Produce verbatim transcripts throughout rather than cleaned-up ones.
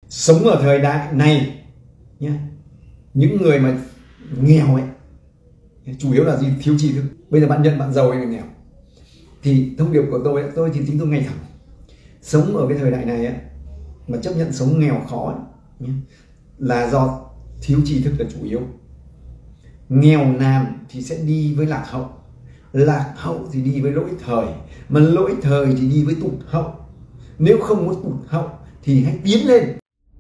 sống ở thời đại này nhé, những người mà nghèo ấy chủ yếu là gì? Thiếu tri thức. Bây giờ bạn nhận bạn giàu hay là nghèo thì thông điệp của tôi tôi thì tính tôi ngay thẳng, sống ở cái thời đại này ấy, mà chấp nhận sống nghèo khó ấy, nhé, là do thiếu tri thức là chủ yếu. Nghèo nàn thì sẽ đi với lạc hậu, lạc hậu thì đi với lỗi thời, mà lỗi thời thì đi với tụt hậu. Nếu không muốn tụt hậu thì hãy tiến lên.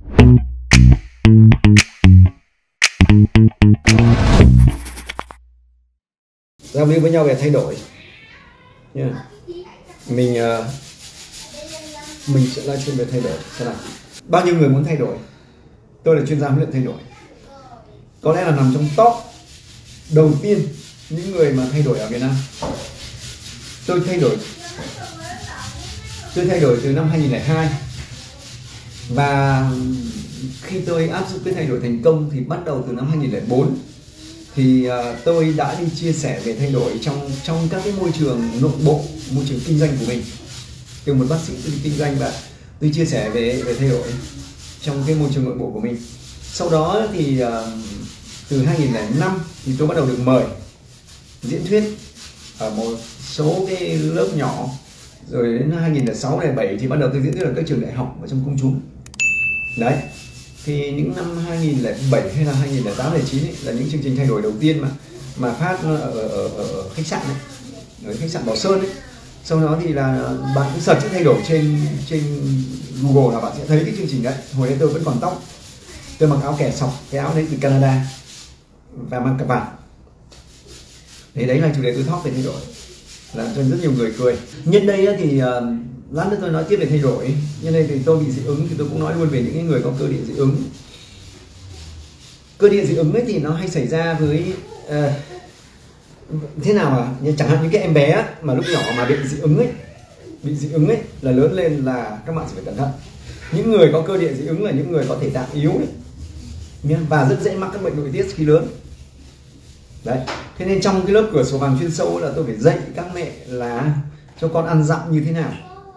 Giao lưu với nhau về thay đổi yeah. Mình uh, mình sẽ livestream về thay đổi. Thế nào? Bao nhiêu người muốn thay đổi? Tôi là chuyên gia huấn luyện thay đổi, có lẽ là nằm trong top đầu tiên những người mà thay đổi ở Việt Nam. Tôi thay đổi tôi thay đổi từ năm hai nghìn không trăm lẻ hai, và khi tôi áp dụng cái thay đổi thành công thì bắt đầu từ năm hai nghìn không trăm lẻ bốn. Thì uh, tôi đã đi chia sẻ về thay đổi trong trong các cái môi trường nội bộ, môi trường kinh doanh của mình. Từ một bác sĩ tôi đi kinh doanh và tôi chia sẻ về về thay đổi trong cái môi trường nội bộ của mình. Sau đó thì uh, từ hai nghìn không trăm lẻ năm thì tôi bắt đầu được mời diễn thuyết ở một số cái lớp nhỏ. Rồi đến hai nghìn không trăm lẻ sáu, hai nghìn không trăm lẻ bảy thì bắt đầu tôi diễn thuyết ở các trường đại học và trong công chúng. Đấy. Thì những năm hai nghìn không trăm lẻ bảy hay là hai nghìn không trăm lẻ tám, hai nghìn không trăm lẻ chín ấy, là những chương trình thay đổi đầu tiên mà mà phát ở, ở, ở, ở khách sạn ấy, ở khách sạn Bảo Sơn ấy. Sau đó thì là bạn cũng search thay đổi trên trên Google là bạn sẽ thấy cái chương trình đấy. Hồi đấy tôi vẫn còn tóc, tôi mặc áo kẻ sọc, cái áo đấy từ Canada và mang cặp vàng. Đấy, đấy là chủ đề tôi talk về thay đổi, làm cho rất nhiều người cười. Nhân đây thì uh, lát nữa tôi nói tiếp về thay đổi. Nhân đây thì tôi bị dị ứng thì tôi cũng nói luôn về những người có cơ địa dị ứng. Cơ địa dị ứng ấy thì nó hay xảy ra với uh, thế nào mà chẳng hạn những cái em bé mà lúc nhỏ mà bị dị ứng ấy, bị dị ứng ấy là lớn lên là các bạn phải cẩn thận. Những người có cơ địa dị ứng là những người có thể tạng yếu ấy, và rất dễ mắc các bệnh nội tiết khi lớn. Đấy, thế nên trong cái lớp cửa sổ vàng chuyên sâu là tôi phải dạy các mẹ là cho con ăn dặm như thế nào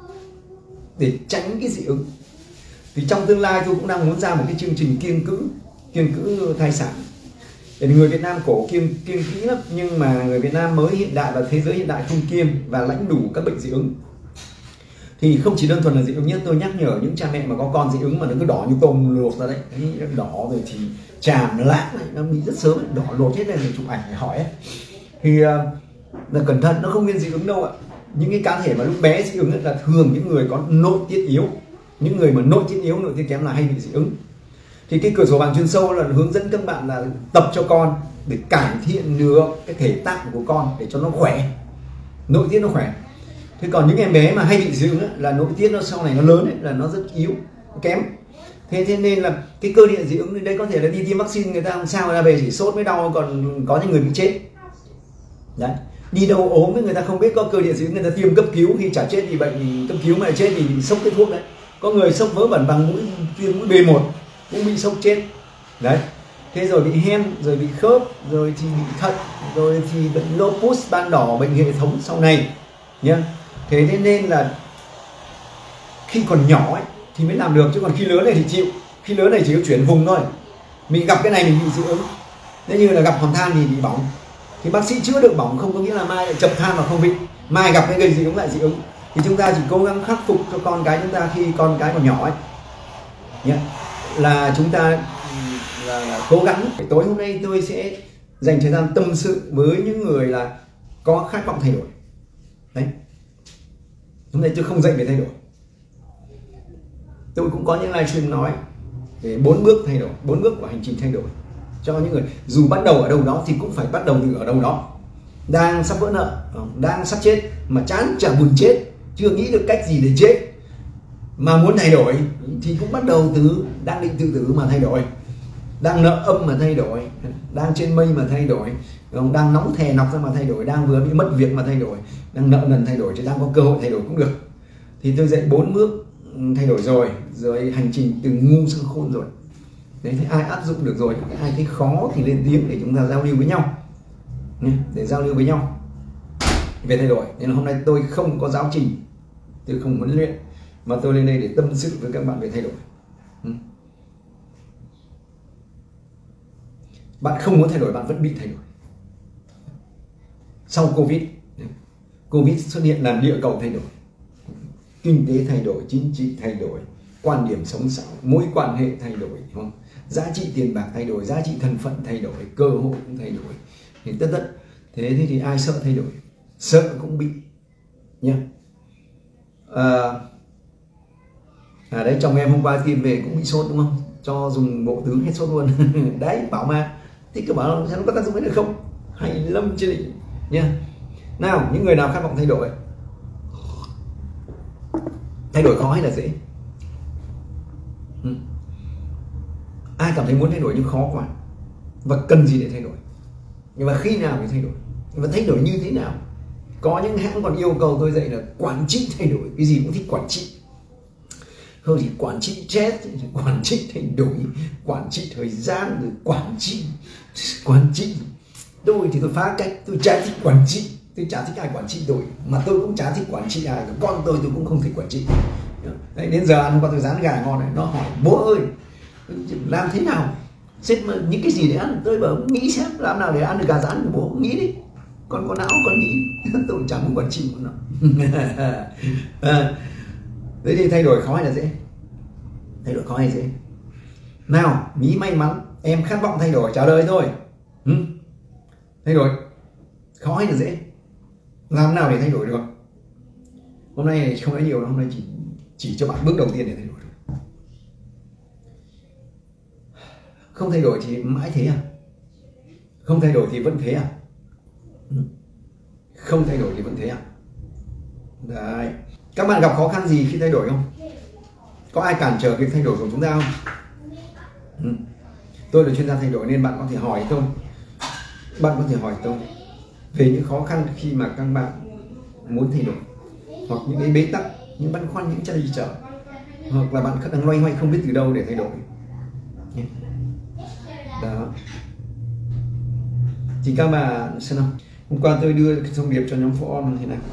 để tránh cái dị ứng. Thì trong tương lai tôi cũng đang muốn ra một cái chương trình kiêng cữ kiêng cữ thai sản. Để người Việt Nam cổ kiêng kiêng kỹ lắm, nhưng mà người Việt Nam mới hiện đại và thế giới hiện đại không kiêng và lãnh đủ các bệnh dị ứng. Thì không chỉ đơn thuần là dị ứng nhất, tôi nhắc nhở những cha mẹ mà có con dị ứng mà nó cứ đỏ như tôm luộc ra đấy, đấy đỏ rồi thì tràm lãng này, nó bị rất sớm ấy, đỏ lột hết lên rồi chụp ảnh để hỏi ấy. Thì uh, là cẩn thận, nó không nên dị ứng đâu ạ. Những cái cá thể mà lúc bé dị ứng là thường những người có nội tiết yếu, những người mà nội tiết yếu, nội tiết kém là hay bị dị ứng. Thì cái cửa sổ vàng chuyên sâu là hướng dẫn các bạn là tập cho con để cải thiện được cái thể tạng của con để cho nó khỏe, nội tiết nó khỏe. Thế còn những em bé mà hay bị dị ứng là nội tiết nó sau này nó lớn ấy, là nó rất yếu, kém. Thế thế nên là cái cơ địa dị ứng đây có thể là đi tiêm vaccine người ta không sao, người ta về chỉ sốt mới đau, còn có những người bị chết. Đấy, đi đâu ốm với người ta không biết có cơ địa dị ứng, người ta tiêm cấp cứu, khi chả chết thì bệnh cấp cứu mà lại chết thì sốc cái thuốc đấy. Có người sốc vớ vẩn bằng mũi tiêm mũi B một cũng bị sốc chết. Đấy. Thế rồi bị hen, rồi bị khớp, rồi thì bị thận, rồi thì bệnh lupus, ban đỏ, bệnh hệ thống sau này nhá. Thế thế nên là khi còn nhỏ ấy thì mới làm được, chứ còn khi lớn này thì chịu. Khi lớn này chỉ có chuyển vùng thôi. Mình gặp cái này mình bị dị ứng. Thế như là gặp hòn than thì bị bỏng, thì bác sĩ chữa được bỏng không có nghĩa là mai lại chập than mà không bị. Mai gặp cái gây dị ứng lại dị ứng. Thì chúng ta chỉ cố gắng khắc phục cho con cái chúng ta khi con cái còn nhỏ ấy nhé. Là chúng ta là, là cố gắng. Tối hôm nay tôi sẽ dành thời gian tâm sự với những người là có khát vọng thay đổi. Đấy. Hôm nay tôi không dạy về thay đổi. Tôi cũng có những livestream nói về bốn bước thay đổi, bốn bước của hành trình thay đổi cho những người dù bắt đầu ở đâu đó thì cũng phải bắt đầu từ ở đâu đó. Đang sắp vỡ nợ, đang sắp chết mà chán chả buồn chết, chưa nghĩ được cách gì để chết mà muốn thay đổi thì cũng bắt đầu từ đang định tự tử mà thay đổi, đang nợ âm mà thay đổi, đang trên mây mà thay đổi, đang nóng thè nọc ra mà thay đổi, đang vừa bị mất việc mà thay đổi, đang nợ nần thay đổi, chứ đang có cơ hội thay đổi cũng được. Thì tôi dạy bốn bước thay đổi rồi, rồi hành trình từ ngu sang khôn rồi. Đấy, thấy ai áp dụng được rồi, ai thấy khó thì lên tiếng để chúng ta giao lưu với nhau, để giao lưu với nhau về thay đổi. Nên là hôm nay tôi không có giáo trình, tôi không huấn luyện, mà tôi lên đây để tâm sự với các bạn về thay đổi. bạn không muốn thay đổi, bạn vẫn bị thay đổi. Sau Covid, Covid xuất hiện làm địa cầu thay đổi, kinh tế thay đổi, chính trị thay đổi, quan điểm sống xã hội, mối quan hệ thay đổi, đúng không? Giá trị tiền bạc thay đổi, giá trị thân phận thay đổi, cơ hội cũng thay đổi, thì tất tất thế thế thì ai sợ thay đổi, sợ cũng bị nhá. À, à đấy, chồng em hôm qua tìm về cũng bị sốt đúng không, cho dùng bộ tứ hết sốt luôn. Đấy, bảo mà thì cứ bảo nó có tác dụng ấy được không, hay lắm chứ nha. Nào, những người nào khát vọng thay đổi, thay đổi khó hay là dễ? Ừ. Ai cảm thấy muốn thay đổi nhưng khó quá, và cần gì để thay đổi, nhưng mà khi nào để thay đổi, và thay đổi như thế nào? Có những hãng còn yêu cầu tôi dạy là quản trị thay đổi, cái gì cũng thích quản trị, không thì quản trị chết, quản trị thay đổi, quản trị thời gian, rồi quản trị quản trị tôi thì tôi phá cách, tôi chả thích quản trị, tôi chả thích ai quản trị tôi, mà tôi cũng chả thích quản trị ai, con tôi tôi cũng không thích quản trị. Đấy, đến giờ ăn hôm qua tôi rán gà ngon này, nó hỏi bố ơi làm thế nào xếp những cái gì để ăn, tôi bảo nghĩ xem làm nào để ăn được gà rán của bố, nghĩ đi, con có não con nghĩ. Tôi chẳng muốn quản trị của nó. À, thế thì thay đổi khó hay là dễ? Thay đổi khó hay dễ? Nào, Mí may mắn, em khát vọng thay đổi, trả lời thôi. Ừ? Thay đổi khó hay là dễ? Làm nào để thay đổi được? Hôm nay không nói nhiều, hôm nay chỉ chỉ cho bạn bước đầu tiên để thay đổi được. Không thay đổi thì mãi thế à? Không thay đổi thì vẫn thế à? Không thay đổi thì vẫn thế à? Đấy. Các bạn gặp khó khăn gì khi thay đổi không? Có ai cản trở việc thay đổi của chúng ta không? Ừ. Tôi là chuyên gia thay đổi nên bạn có thể hỏi tôi. Bạn có thể hỏi tôi về những khó khăn khi mà các bạn muốn thay đổi, hoặc những cái bế tắc, những băn khoăn, những trăn trở, hoặc là bạn đang loay hoay không biết từ đâu để thay đổi. Đó. Thì các bạn xem nào. Hôm qua tôi đưa cái thông điệp cho nhóm phụ on như thế này.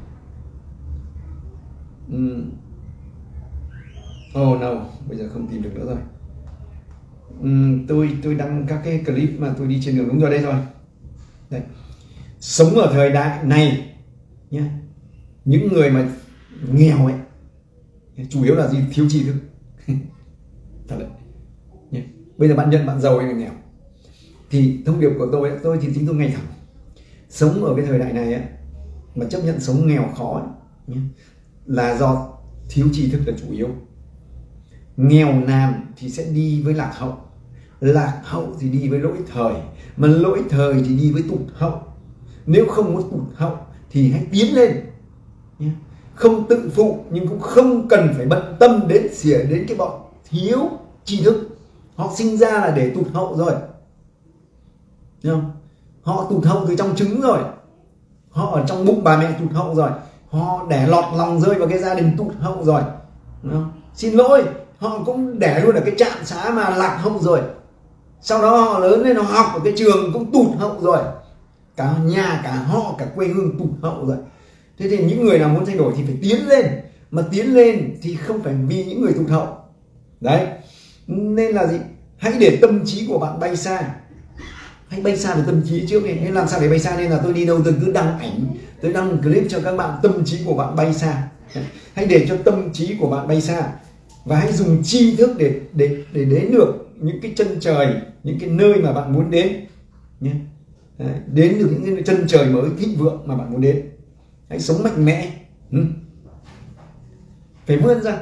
uhm. Oh no, bây giờ không tìm được nữa rồi. uhm, tôi tôi đăng các cái clip mà tôi đi trên đường, đúng rồi, đây rồi. Đây. Sống ở thời đại này nhé, những người mà nghèo ấy chủ yếu là gì? Thiếu tri thức. Thật đấy nhé. Bây giờ bạn nhận bạn giàu hay là nghèo, thì thông điệp của tôi tôi thì chính tôi ngay thẳng, sống ở cái thời đại này ấy, mà chấp nhận sống nghèo khó ấy, nhé, là do thiếu tri thức là chủ yếu. Nghèo nàn thì sẽ đi với lạc hậu, lạc hậu thì đi với lỗi thời, mà lỗi thời thì đi với tụt hậu. Nếu không muốn tụt hậu thì hãy tiến lên nhé. Không tự phụ nhưng cũng không cần phải bận tâm đến xỉa đến cái bọn thiếu tri thức. Họ sinh ra là để tụt hậu rồi, thấy không? Họ tụt hậu từ trong trứng rồi, họ ở trong bụng bà mẹ tụt hậu rồi, họ đẻ lọt lòng rơi vào cái gia đình tụt hậu rồi, thấy không? Xin lỗi, họ cũng đẻ luôn ở cái trạm xá mà lạc hậu rồi. Sau đó họ lớn lên, họ học ở cái trường cũng tụt hậu rồi, cả nhà, cả họ, cả quê hương tụt hậu rồi. Thế thì những người nào muốn thay đổi thì phải tiến lên, mà tiến lên thì không phải vì những người tụt hậu. Đấy, nên là gì? Hãy để tâm trí của bạn bay xa. Hãy bay xa về tâm trí trước đi. Nên làm sao để bay xa? Nên là tôi đi đâu tôi cứ đăng ảnh, tôi đăng clip cho các bạn, tâm trí của bạn bay xa. Hãy để cho tâm trí của bạn bay xa, và hãy dùng tri thức để để để đến được những cái chân trời, những cái nơi mà bạn muốn đến nhé. Đấy, đến được những cái chân trời mới thịnh vượng mà bạn muốn đến. Hãy sống mạnh mẽ, ừ. Phải vươn ra.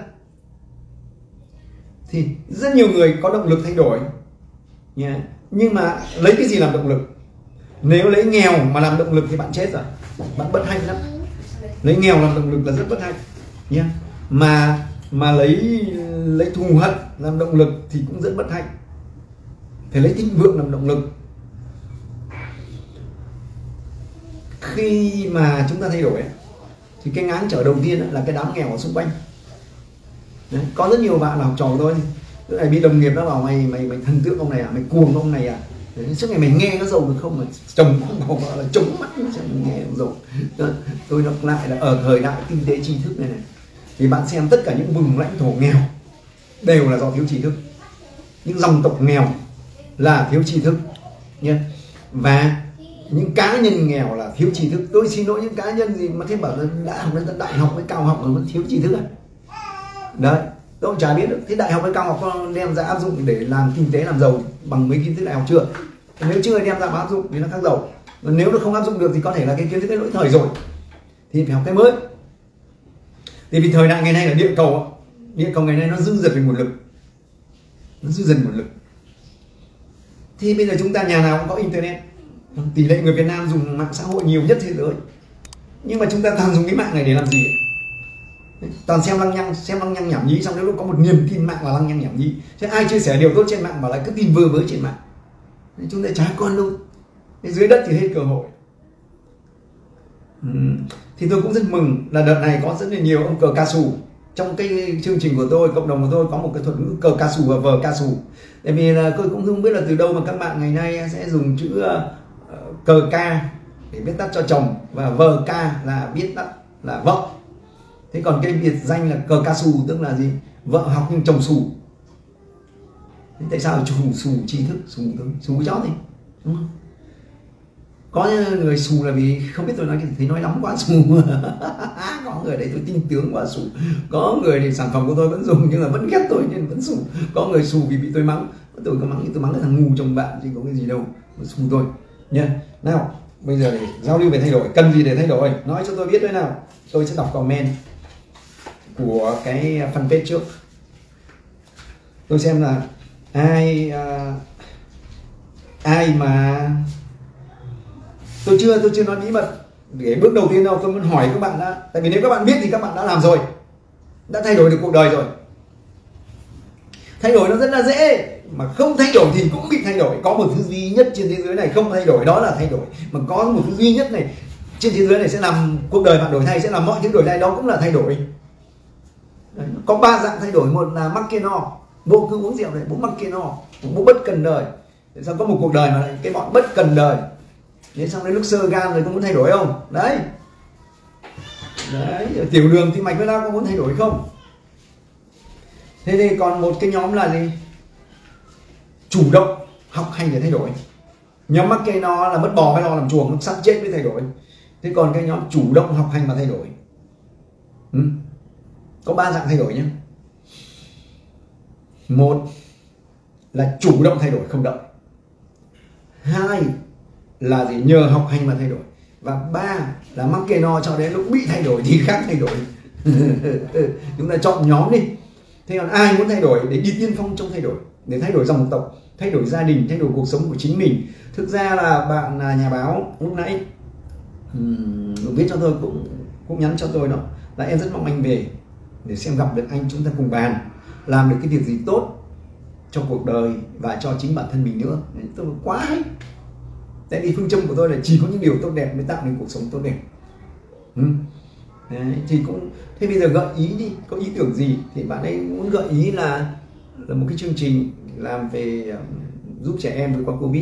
Thì rất nhiều người có động lực thay đổi nhé. Nhưng mà lấy cái gì làm động lực? Nếu lấy nghèo mà làm động lực thì bạn chết rồi, bạn bất hạnh lắm. Lấy nghèo làm động lực là rất bất hạnh nhé. Mà mà lấy lấy thù hận làm động lực thì cũng rất bất hạnh. Phải lấy thịnh vượng làm động lực. Khi mà chúng ta thay đổi ấy, thì cái ngáng trở đầu tiên là cái đám nghèo ở xung quanh. Đấy, có rất nhiều bạn là học trò của tôi, tức là bị đồng nghiệp nó bảo mày mày mày thần tượng ông này à, mày cuồng ông này à, đấy, suốt ngày mày nghe nó giàu được không, mà chồng cũng bảo vợ là chống mắt chẳng nghe nó giàu. Tôi đọc lại là ở thời đại kinh tế tri thức này này, thì bạn xem tất cả những vùng lãnh thổ nghèo đều là do thiếu tri thức. Những dòng tộc nghèo là thiếu tri thức, nha. Và những cá nhân nghèo là thiếu tri thức. Tôi xin lỗi những cá nhân gì mà thế bảo là đã học đến tận đại học với cao học mà vẫn thiếu tri thức à? Đấy, tôi cũng chả biết được. Thế đại học với cao học có đem ra áp dụng để làm kinh tế làm giàu bằng mấy kiến thức đại học chưa? Nếu chưa đem ra áp dụng thì nó khác giàu. Nếu nó không áp dụng được thì có thể là cái kiến thức cái lỗi thời rồi, thì phải học cái mới. Thì vì thời đại ngày nay là địa cầu, địa cầu ngày nay nó dư dật về nguồn lực, nó dư dần nguồn lực. Thì bây giờ chúng ta nhà nào cũng có internet, tỷ lệ người Việt Nam dùng mạng xã hội nhiều nhất thế giới, nhưng mà chúng ta toàn dùng cái mạng này để làm gì? Toàn xem lăng nhăng, xem lăng nhăng nhảm nhí, xong đến lúc có một niềm tin mạng là lăng nhăng nhảm nhí. Chứ ai chia sẻ điều tốt trên mạng mà lại cứ tin vơ với trên mạng, chúng ta chả con luôn. Dưới đất thì hết cơ hội. uhm. Thì tôi cũng rất mừng là đợt này có rất là nhiều ông cờ ca sù. Trong cái chương trình của tôi, cộng đồng của tôi có một cái thuật ngữ cờ ca sù và vờ ca sù. Tại vì là tôi cũng không biết là từ đâu mà các bạn ngày nay sẽ dùng chữ uh, cờ ca để viết tắt cho chồng, và vờ ca là viết tắt là vợ. Thế còn cái biệt danh là cờ ca sù tức là gì? Vợ học nhưng chồng sù. Thế tại sao chủ sù tri thức, sù sù chó thì đúng không? Có người sù là vì không biết tôi nói cái thì nói lắm quá sù. Có người đấy tôi tin tướng quá sù. Có người thì sản phẩm của tôi vẫn dùng nhưng mà vẫn ghét tôi nên vẫn sù. Có người sù vì bị tôi mắng. Tôi có mắng nhưng tôi mắng cái thằng ngu chồng bạn chứ có cái gì đâu mà sù tôi nha. Nào bây giờ để giao lưu về thay đổi, cần gì để thay đổi nói cho tôi biết đấy nào. Tôi sẽ đọc comment của cái fanpage trước. Tôi xem là ai uh, ai mà tôi chưa tôi chưa nói bí mật. Để bước đầu tiên đâu tôi muốn hỏi các bạn đã, tại vì nếu các bạn biết thì các bạn đã làm rồi, đã thay đổi được cuộc đời rồi. Thay đổi nó rất là dễ, mà không thay đổi thì cũng bị thay đổi. Có một thứ duy nhất trên thế giới này không thay đổi, đó là thay đổi. Mà có một thứ duy nhất này trên thế giới này sẽ làm cuộc đời bạn đổi thay, sẽ làm mọi thứ đổi thay, đó cũng là thay đổi. Đấy, có ba dạng thay đổi. Một là mắc kê no, bố cứ uống rượu này, bố mắc kê no, bố bất cần đời. Tại sao có một cuộc đời mà lại cái bọn bất cần đời? Thế xong đến lúc sơ gan rồi có muốn thay đổi không? Đấy. Đấy, tiểu đường tim mạch huyết áp có muốn thay đổi không? Thế thì còn một cái nhóm là gì? Chủ động học hành để thay đổi. Nhóm mắc kê no là mất bò mới lo làm chuồng, nó sắp chết mới thay đổi. Thế còn cái nhóm chủ động học hành mà thay đổi. Ừ. Có ba dạng thay đổi nhé. Một là chủ động thay đổi không đợi. Hai là gì? Nhờ học hành mà thay đổi. Và ba là mắc kê no cho đến lúc bị thay đổi thì khác thay đổi. Chúng ta chọn nhóm đi. Thế còn ai muốn thay đổi để đi tiên phong trong thay đổi, để thay đổi dòng tộc, thay đổi gia đình, thay đổi cuộc sống của chính mình. Thực ra là bạn là nhà báo lúc nãy um, viết cho tôi cũng cũng nhắn cho tôi đó là em rất mong anh về để xem gặp được anh, chúng ta cùng bàn làm được cái việc gì tốt cho cuộc đời và cho chính bản thân mình nữa. Tôi quá hay. Tại vì phương châm của tôi là chỉ có những điều tốt đẹp mới tạo nên cuộc sống tốt đẹp. Ừ. Đấy, thì cũng thế bây giờ gợi ý đi, có ý tưởng gì thì bạn ấy muốn gợi ý là là một cái chương trình làm về um, giúp trẻ em vượt qua Covid.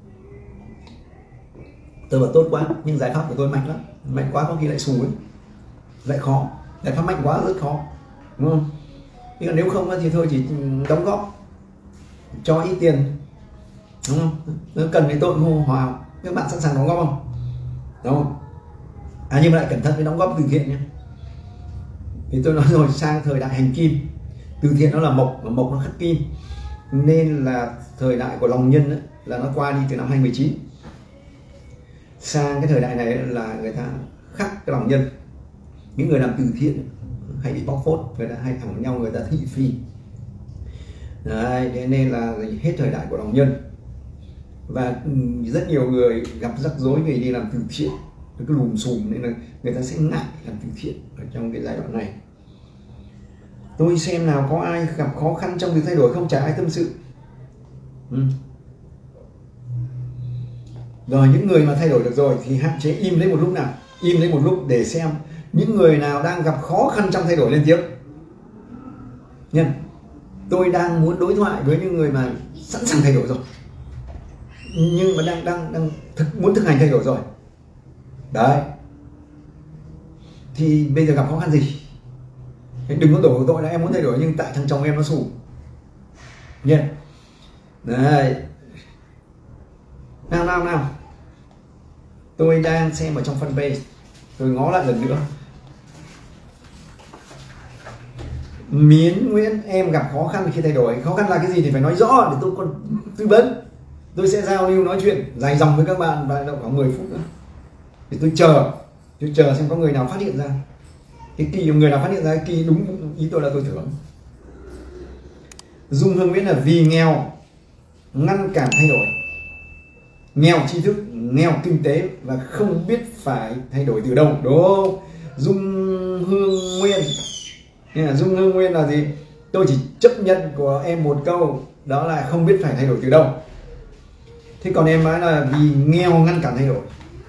Tôi bảo tốt quá, nhưng giải pháp của tôi mạnh lắm, mạnh quá có khi lại xù ấy, lại khó. Giải pháp mạnh quá rất khó, đúng không? Nhưng nếu không thì thôi chỉ đóng góp cho ít tiền, đúng không? Nếu cần thì tôi hô hòa, các bạn sẵn sàng đóng góp không? Đúng không? À nhưng mà lại cẩn thận với đóng góp từ thiện nhé. Thì tôi nói rồi, sang thời đại hành kim, từ thiện nó là mộc và mộc nó khắc kim, nên là thời đại của lòng nhân ấy, là nó qua đi từ năm hai không một chín. Sang cái thời đại này là người ta khắc cái lòng nhân. Những người làm từ thiện hay bị bóc phốt, người ta hay thẳng nhau, người ta thị phi. Đấy, thế nên là hết thời đại của lòng nhân. Và rất nhiều người gặp rắc rối về đi làm từ thiện, cứ lùm xùm nên là người ta sẽ ngại làm từ thiện ở trong cái giai đoạn này. Tôi xem nào có ai gặp khó khăn trong việc thay đổi không, chả ai tâm sự. Ừ. Rồi những người mà thay đổi được rồi thì hạn chế im lấy một lúc nào, im lấy một lúc để xem những người nào đang gặp khó khăn trong thay đổi lên tiếng. Nhân, tôi đang muốn đối thoại với những người mà sẵn sàng thay đổi rồi, nhưng mà đang đang đang thực, muốn thực hành thay đổi rồi. Đấy. Thì bây giờ gặp khó khăn gì? Đừng có đổ tội là em muốn thay đổi nhưng tại thằng chồng em nó xù. Nhân. Đấy. Nào nào nào, tôi đang xem ở trong fanpage, tôi ngó lại lần nữa. Miến Nguyễn, em gặp khó khăn khi thay đổi. Khó khăn là cái gì thì phải nói rõ để tôi còn tư vấn. Tôi sẽ giao lưu nói chuyện dài dòng với các bạn và độ khoảng mười phút nữa. Thì tôi chờ, tôi chờ xem có người nào phát hiện ra. Cái kỳ người nào phát hiện ra cái kỳ đúng ý tôi là tôi thưởng. Dung Hương Nguyễn là vì nghèo ngăn cản thay đổi. Nghèo tri thức, nghèo kinh tế và không biết phải thay đổi từ đâu. Đúng. Dung Hương Nguyên, Dung Hương Nguyên là gì? Tôi chỉ chấp nhận của em một câu, đó là không biết phải thay đổi từ đâu. Thế còn em nói là vì nghèo ngăn cản thay đổi.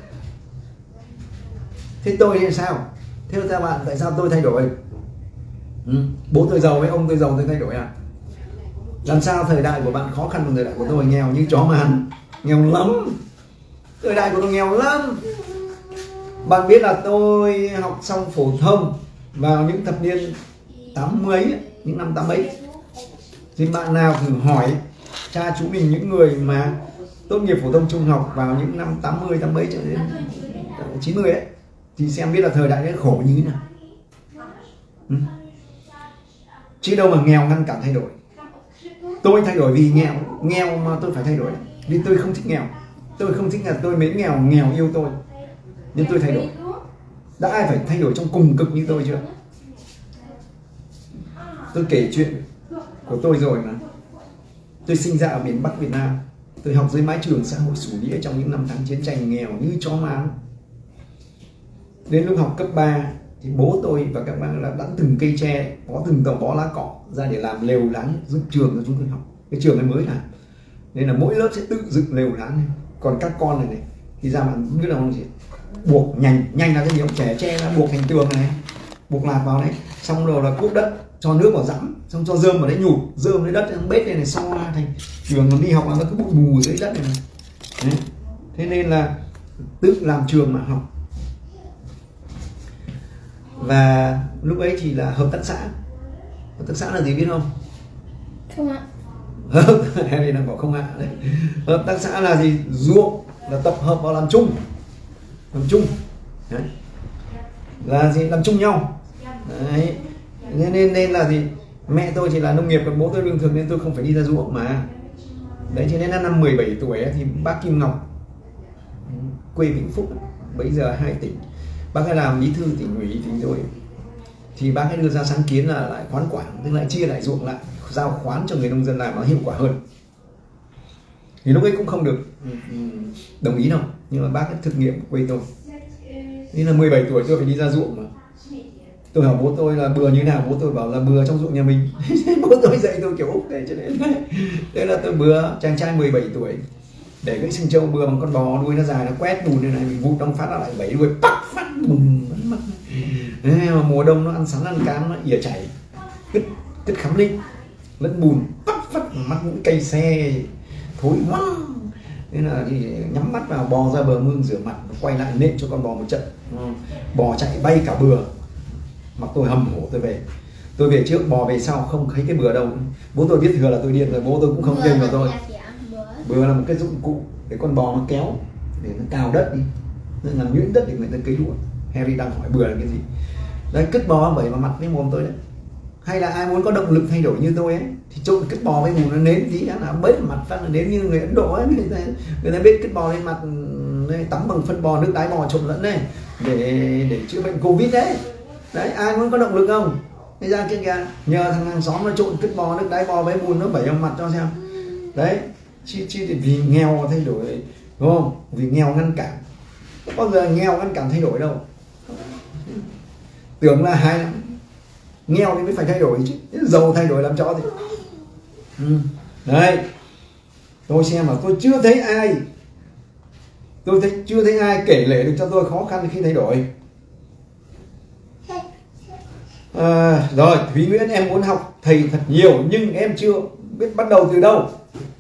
Thế tôi thì sao? Thế theo bạn tại sao tôi thay đổi? Ừ. Bố tôi giàu với ông tôi giàu tôi thay đổi à? Làm sao thời đại của bạn khó khăn hơn thời đại của tôi? Nghèo như chó mán, nghèo lắm. Thời đại của tôi nghèo lắm. Bạn biết là tôi học xong phổ thông vào những thập niên tám mươi, những năm tám mấy. Thì bạn nào thử hỏi cha chú mình, những người mà tốt nghiệp phổ thông trung học vào những năm tám mươi, tám mấy cho đến chín mươi ấy, thì xem biết là thời đại đấy khổ như thế nào. Ừ. Chứ đâu mà nghèo ngăn cản thay đổi. Tôi thay đổi vì nghèo, nghèo mà tôi phải thay đổi. Vì tôi không thích nghèo. Tôi không thích là tôi mến nghèo, nghèo yêu tôi. Nhưng tôi thay đổi. Đã ai phải thay đổi trong cùng cực như tôi chưa? Tôi kể chuyện của tôi rồi mà. Tôi sinh ra ở miền Bắc Việt Nam. Tôi học dưới mái trường xã hội chủ nghĩa trong những năm tháng chiến tranh, nghèo như chó mán. Đến lúc học cấp ba thì bố tôi và các bạn là đã từng cây tre, có từng tàu bó lá cọ ra để làm lều lán dựng trường cho chúng tôi học. Cái trường này mới làm, nên là mỗi lớp sẽ tự dựng lều lán. Còn các con này này thì ra bạn biết là không gì, buộc nhanh nhanh là cái gì, ông trẻ tre nó buộc thành tường này, buộc lạt vào đấy, xong rồi là cuốc đất, cho nước vào dẫm, xong cho rơm vào đấy nhụp, rơm lấy đất bếp này này, so thành trường. Nó đi học là nó cứ bụi mù dưới đất này, này. Đấy. Thế nên là tự làm trường mà học. Và lúc ấy thì là hợp tác xã. Hợp tác xã là gì biết không? Không ạ. Em đi đang bảo không ạ đấy. Hợp tác xã là gì? Ruộng là tập hợp vào làm chung, làm chung đấy. Là gì? Làm chung nhau đấy. Nên, nên nên là gì? Mẹ tôi chỉ là nông nghiệp, còn bố tôi lương thực nên tôi không phải đi ra ruộng mà. Đấy, cho nên là năm mười bảy tuổi ấy, thì bác Kim Ngọc, quê Vĩnh Phúc, bây giờ hai tỉnh, bác ấy làm bí thư tỉnh ủy thì rồi thì bác ấy đưa ra sáng kiến là lại khoán quản, tức là chia lại ruộng lại, giao khoán cho người nông dân làm nó hiệu quả hơn. Thì lúc ấy cũng không được đồng ý đâu, nhưng mà bác ấy thực nghiệm quê tôi. Nên là mười bảy tuổi tôi phải đi ra ruộng mà. Tôi hỏi bố tôi là bừa như nào, bố tôi bảo là bừa trong ruộng nhà mình. Bố tôi dạy tôi kiểu Úc đấy, cho nên thế là tôi bừa. Chàng trai mười bảy tuổi để gãy xương trâu bừa bằng con bò, đuôi nó dài, nó quét bùn như này, mình vụt đông phát nó lại vẩy đuôi bắc phát bùn mất. Thế mà mùa đông nó ăn sắn ăn cám, nó ỉa chảy, cứt cứt khắm linh lẫn bùn bắc phát mắt mũi cây xe thối quá. Nên là thì nhắm mắt vào, bò ra bờ mương rửa mặt, quay lại nện cho con bò một trận, bò chạy bay cả bừa. Mặc tôi hầm hổ tôi về. Tôi về trước, bò về sau, không thấy cái bừa đâu. Bố tôi biết thừa là tôi điên rồi, bố tôi cũng không tin vào tôi. Bừa là một cái dụng cụ để con bò nó kéo, để nó cào đất đi, nó làm nhuyễn đất để người ta cấy lúa. Harry đang hỏi bừa là cái gì. Đấy, cứt bò vậy mà mặt với mồm tôi đấy. Hay là ai muốn có động lực thay đổi như tôi ấy thì trộn cứt bò với bùn nó nến tí là bết mặt phát là nến như người Ấn Độ ấy. Người ta, người ta biết cứt bò lên mặt, tắm bằng phân bò, nước đái bò trộn lẫn này để để chữa bệnh Covid đấy. Đấy, ai muốn có động lực không? Bây ra kia kìa, nhờ thằng hàng xóm nó trộn cứt bò, nước đái bò với bùn nó vẩy vào mặt cho xem. Đấy, chứ chứ vì nghèo thay đổi, đúng không? Vì nghèo ngăn cản. Không bao giờ nghèo ngăn cản thay đổi đâu. Tưởng là hay lắm. Nghèo thì mới phải thay đổi chứ, giàu thay đổi làm chó gì. Ừ. Đấy, tôi xem mà tôi chưa thấy ai, tôi thấy chưa thấy ai kể lể được cho tôi khó khăn khi thay đổi. À, rồi, Thúy Nguyễn, em muốn học thầy thật nhiều nhưng em chưa biết bắt đầu từ đâu.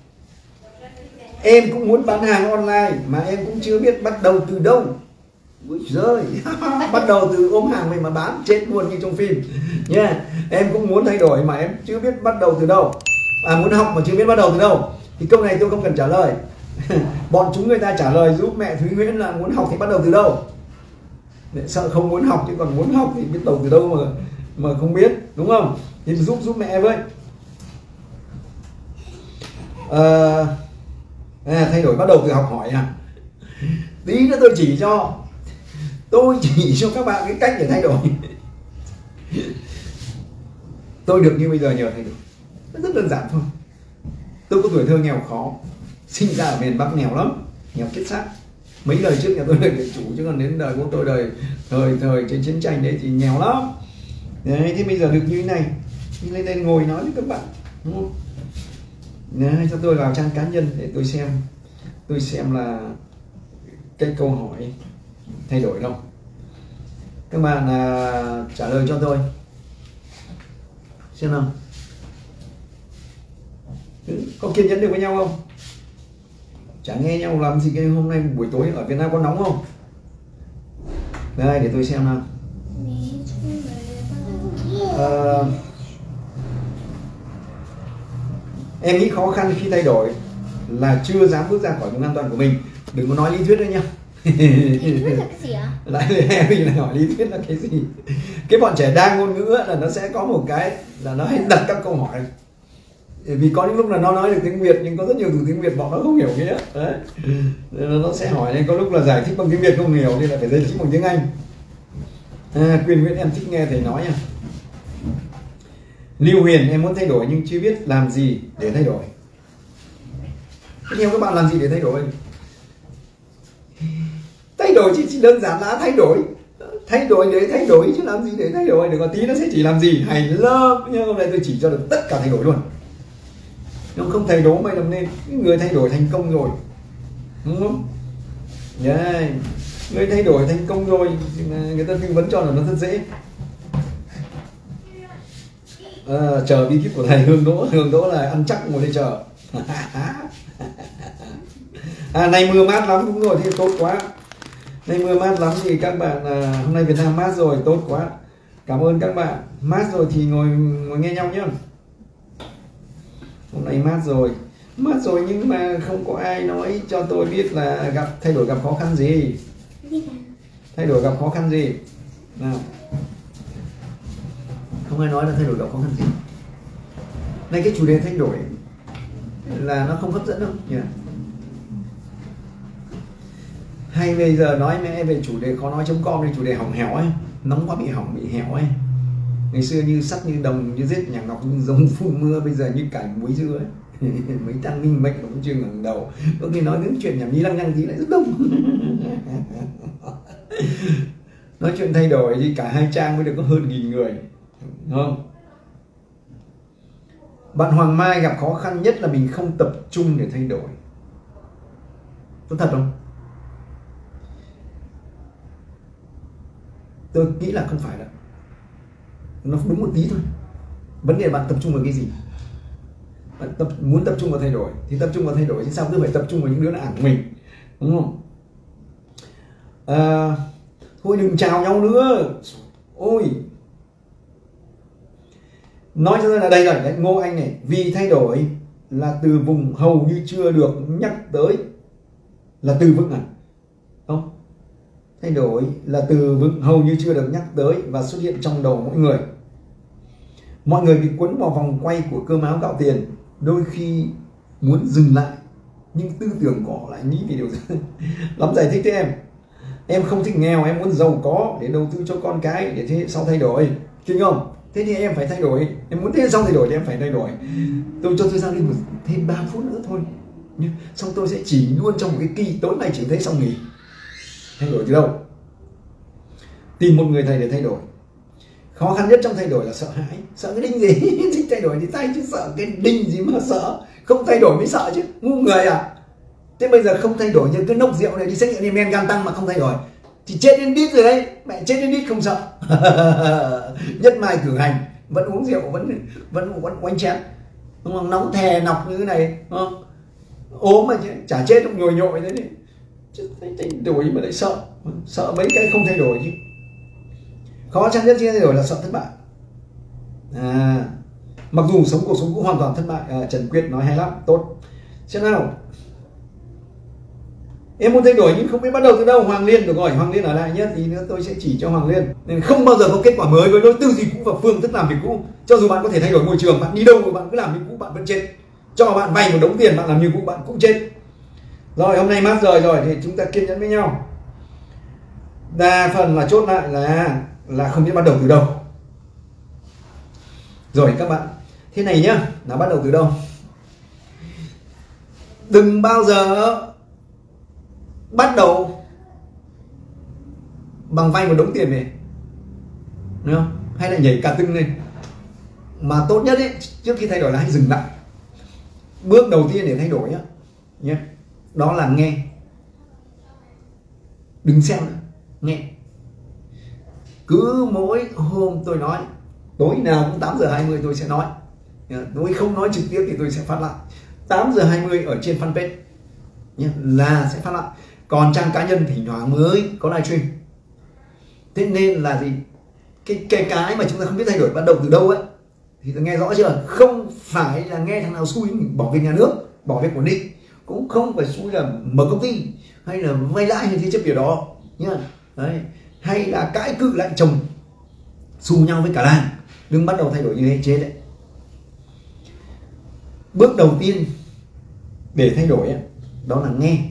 Em cũng muốn bán hàng online mà em cũng chưa biết bắt đầu từ đâu. Úi giời, bắt đầu từ ôm hàng về mà bán chết luôn như trong phim nha. Yeah. Em cũng muốn thay đổi mà em chưa biết bắt đầu từ đâu. À, muốn học mà chưa biết bắt đầu từ đâu thì câu này tôi không cần trả lời. Bọn chúng người ta trả lời giúp mẹ Thúy Nguyễn là muốn học thì bắt đầu từ đâu. Sợ không muốn học, chứ còn muốn học thì biết đầu từ đâu mà mà không biết, đúng không? Thì giúp giúp mẹ với. À, à, thay đổi bắt đầu từ học hỏi à? Tí nữa tôi chỉ cho, tôi chỉ cho các bạn cái cách để thay đổi. Tôi được như bây giờ nhờ thay đổi. Nó rất đơn giản thôi. Tôi có tuổi thơ nghèo khó, sinh ra ở miền Bắc nghèo lắm, nghèo chết xác. Mấy đời trước nhà tôi là địa chủ, chứ còn đến đời của tôi đời thời thời trên chiến tranh đấy thì nghèo lắm. Đấy, thế bây giờ được như thế này, đi lên đây ngồi nói với các bạn, đúng không? Đấy, cho tôi vào trang cá nhân để tôi xem, tôi xem là cái câu hỏi thay đổi đâu. Các bạn à, trả lời cho tôi xem nào. Có kiên nhẫn được với nhau không? Chả nghe nhau làm gì. Cái hôm nay buổi tối ở Việt Nam có nóng không? Đây để tôi xem nào. À, em nghĩ khó khăn khi thay đổi là chưa dám bước ra khỏi vùng an toàn của mình. Đừng có nói lý thuyết đấy nhá. Lý thuyết là cái gì ạ? Lại em lại hỏi lý thuyết là cái gì? Cái bọn trẻ đa ngôn ngữ là nó sẽ có một cái là nó hay đặt các câu hỏi. Vì có những lúc là nó nói được tiếng Việt nhưng có rất nhiều từ tiếng Việt bọn nó không hiểu nghĩa. Đấy. Nó sẽ hỏi, nên có lúc là giải thích bằng tiếng Việt không hiểu nên là phải giải thích bằng tiếng Anh. À, Quyền Nguyễn em thích nghe thầy nói nha. Lưu Huyền em muốn thay đổi nhưng chưa biết làm gì để thay đổi. Nhiều các bạn làm gì để thay đổi? Thay đổi chỉ, chỉ đơn giản là thay đổi. Thay đổi để thay đổi chứ làm gì để thay đổi. Đừng có tí nó sẽ chỉ làm gì hay lắm. Nhưng hôm nay tôi chỉ cho được tất cả thay đổi luôn. Nhưng không thầy đố mày làm nên người thay đổi thành công rồi, đúng không? Yeah. Người thay đổi thành công rồi, người ta tư vấn cho là nó rất dễ. À, chờ bí kíp của thầy Hương Đỗ. Hương Đỗ là ăn chắc ngồi đây chờ. À, nay mưa mát lắm, đúng rồi, thì tốt quá. Nay mưa mát lắm thì các bạn à, hôm nay Việt Nam mát rồi, tốt quá. Cảm ơn các bạn. Mát rồi thì ngồi ngồi nghe nhau nhé. Hôm nay mát rồi, mát rồi nhưng mà không có ai nói cho tôi biết là gặp thay đổi gặp khó khăn gì. Thay đổi gặp khó khăn gì nào? Không ai nói là thay đổi gặp khó khăn gì. Này, cái chủ đề thay đổi là nó không hấp dẫn đâu nhỉ? Hay bây giờ nói mẹ về chủ đề khó nói chấm com đi, chủ đề hỏng hẻo ấy, nóng quá bị hỏng bị hẻo ấy. Ngày xưa như sắt như đồng như rết nhạc ngọc như giống phun mưa, bây giờ như cảnh muối dưa ấy. Mấy tăng minh mệnh cũng chưa ngẩng đầu. Có khi nói đến chuyện nhảm nhí lăng nhăng tí lại rất đông. Nói chuyện thay đổi thì cả hai trang mới được có hơn nghìn người, đúng không? Bạn Hoàng Mai gặp khó khăn nhất là mình không tập trung để thay đổi. Có thật không? Tôi nghĩ là không phải đâu. Nó đúng một tí thôi. Vấn đề là bạn tập trung vào cái gì? Bạn tập, muốn tập trung vào thay đổi thì tập trung vào thay đổi, chứ sao cứ phải tập trung vào những đứa nó ảng mình, đúng không? À, thôi đừng chào nhau nữa. Ôi, nói cho tôi là đây rồi đấy, Ngô Anh này. Vì thay đổi là từ vùng hầu như chưa được nhắc tới, là từ vựng à? Không, thay đổi là từ vựng hầu như chưa được nhắc tới và xuất hiện trong đầu mỗi người. Mọi người bị cuốn vào vòng quay của cơm áo gạo tiền, đôi khi muốn dừng lại nhưng tư tưởng của họ lại nghĩ về điều gì. Lắm giải thích thế em. Em không thích nghèo, em muốn giàu có để đầu tư cho con cái để thế hệ sau thay đổi, kinh không? Thế thì em phải thay đổi. Em muốn thế hệ sau thay đổi thì em phải thay đổi. Tôi cho tôi ra đi một thêm ba phút nữa thôi nhé. Xong tôi sẽ chỉ luôn trong một cái kỳ, tối nay chỉ thấy xong nghỉ. Thay đổi từ đâu? Tìm một người thầy để thay đổi. Khó khăn nhất trong thay đổi là sợ hãi. Sợ cái đinh gì? Thích thay đổi thì thay, chứ sợ cái đinh gì mà sợ. Không thay đổi mới sợ chứ, ngu người à? Thế bây giờ không thay đổi như cái nốc rượu này, đi xét nghiệm men gan tăng mà không thay đổi thì chết đến đít rồi đấy. Mẹ chết đến đít không sợ. Nhất mai cử hành vẫn uống rượu, vẫn vẫn vẫn quanh chén, đúng không? Nóng thè nọc như thế này, đúng không? Ốm mà chứ chả chết không, nhồi nhội thế này. Chứ thay đổi mà lại sợ. Sợ mấy cái không thay đổi chứ. Khó khăn nhất khi thay đổi là sợ thất bại. À, mặc dù sống cuộc sống cũng hoàn toàn thất bại. À, Trần Quyết nói hay lắm, tốt. Xem nào. Em muốn thay đổi nhưng không biết bắt đầu từ đâu. Hoàng Liên, được rồi, Hoàng Liên ở lại nhé, tí nữa tôi sẽ chỉ cho Hoàng Liên. Nên không bao giờ có kết quả mới với lối tư duy cũ và phương thức làm việc cũ. Cho dù bạn có thể thay đổi môi trường, bạn đi đâu mà bạn cứ làm như cũ, bạn vẫn chết. Cho bạn vay một đống tiền, bạn làm như cũ, bạn cũng chết. Rồi, hôm nay mát rồi rồi thì chúng ta kiên nhẫn với nhau. Đa phần là chốt lại là là không biết bắt đầu từ đâu. Rồi các bạn, thế này nhá, là bắt đầu từ đâu? Đừng bao giờ bắt đầu bằng vay một đống tiền này, đúng không? Hay là nhảy cả tưng lên. Mà tốt nhất ấy, trước khi thay đổi là hãy dừng lại. Bước đầu tiên để thay đổi nhá, nhé, đó là nghe. Đừng xem nữa, nghe. Cứ mỗi hôm tôi nói, tối nào cũng tám giờ hai mươi tôi sẽ nói. Tôi không nói trực tiếp thì tôi sẽ phát lại tám giờ hai mươi ở trên fanpage nhé, là sẽ phát lại. Còn trang cá nhân thỉnh thoảng mới có livestream. Thế nên là gì? Cái, cái cái mà chúng ta không biết thay đổi bắt đầu từ đâu ấy, thì tôi nghe rõ chưa? Không phải là nghe thằng nào xui mình bỏ việc nhà nước, bỏ việc ổn định, cũng không phải xui là mở công ty hay là vay lãi hay thế chấp điều đó nhá. Đấy, hay là cãi cự lại chồng xù nhau với cả làng. Đừng bắt đầu thay đổi như thế chết đấy. Bước đầu tiên để thay đổi ấy, đó là nghe.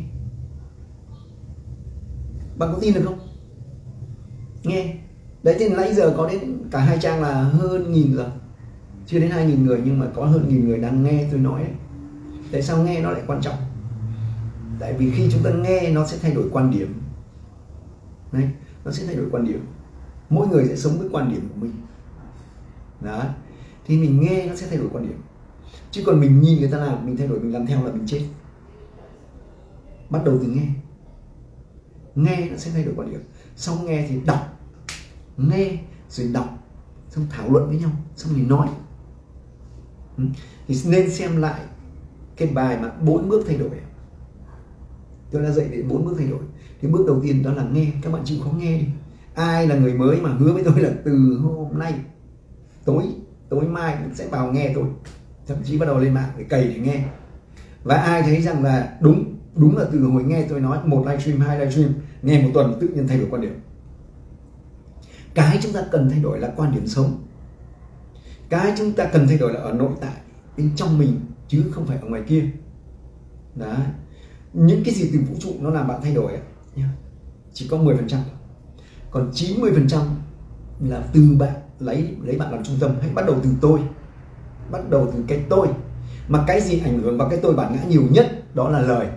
Bạn có tin được không? Nghe. Đấy, thì nãy giờ có đến cả hai trang là hơn nghìn rồi. Chưa đến hai nghìn người nhưng mà có hơn nghìn người đang nghe tôi nói ấy. Tại sao nghe nó lại quan trọng? Tại vì khi chúng ta nghe nó sẽ thay đổi quan điểm. Đấy, nó sẽ thay đổi quan điểm. Mỗi người sẽ sống với quan điểm của mình. Đó. Thì mình nghe nó sẽ thay đổi quan điểm. Chứ còn mình nhìn người ta làm, mình thay đổi, mình làm theo là mình chết. Bắt đầu từ nghe. Nghe nó sẽ thay đổi quan điểm. Xong nghe thì đọc. Nghe rồi đọc, xong thảo luận với nhau, xong mình nói. Thì nên xem lại cái bài mà bốn bước thay đổi. Tôi đã dạy để bốn bước thay đổi. Thì bước đầu tiên đó là nghe. Các bạn chịu khó nghe đi. Ai là người mới mà hứa với tôi là từ hôm nay tối tối mai sẽ vào nghe tôi, thậm chí bắt đầu lên mạng để cày để nghe. Và ai thấy rằng là đúng đúng là từ hồi nghe tôi nói một livestream, hai livestream, nghe một tuần tự nhiên thay đổi quan điểm. Cái chúng ta cần thay đổi là quan điểm sống. Cái chúng ta cần thay đổi là ở nội tại bên trong mình, chứ không phải ở ngoài kia. Đấy. Những cái gì từ vũ trụ nó làm bạn thay đổi chỉ có mười phần trăm. Còn chín mươi phần trăm là từ bạn, lấy lấy bạn làm trung tâm. Hãy bắt đầu từ tôi. Bắt đầu từ cái tôi. Mà cái gì ảnh hưởng vào cái tôi bản ngã nhiều nhất đó là lời.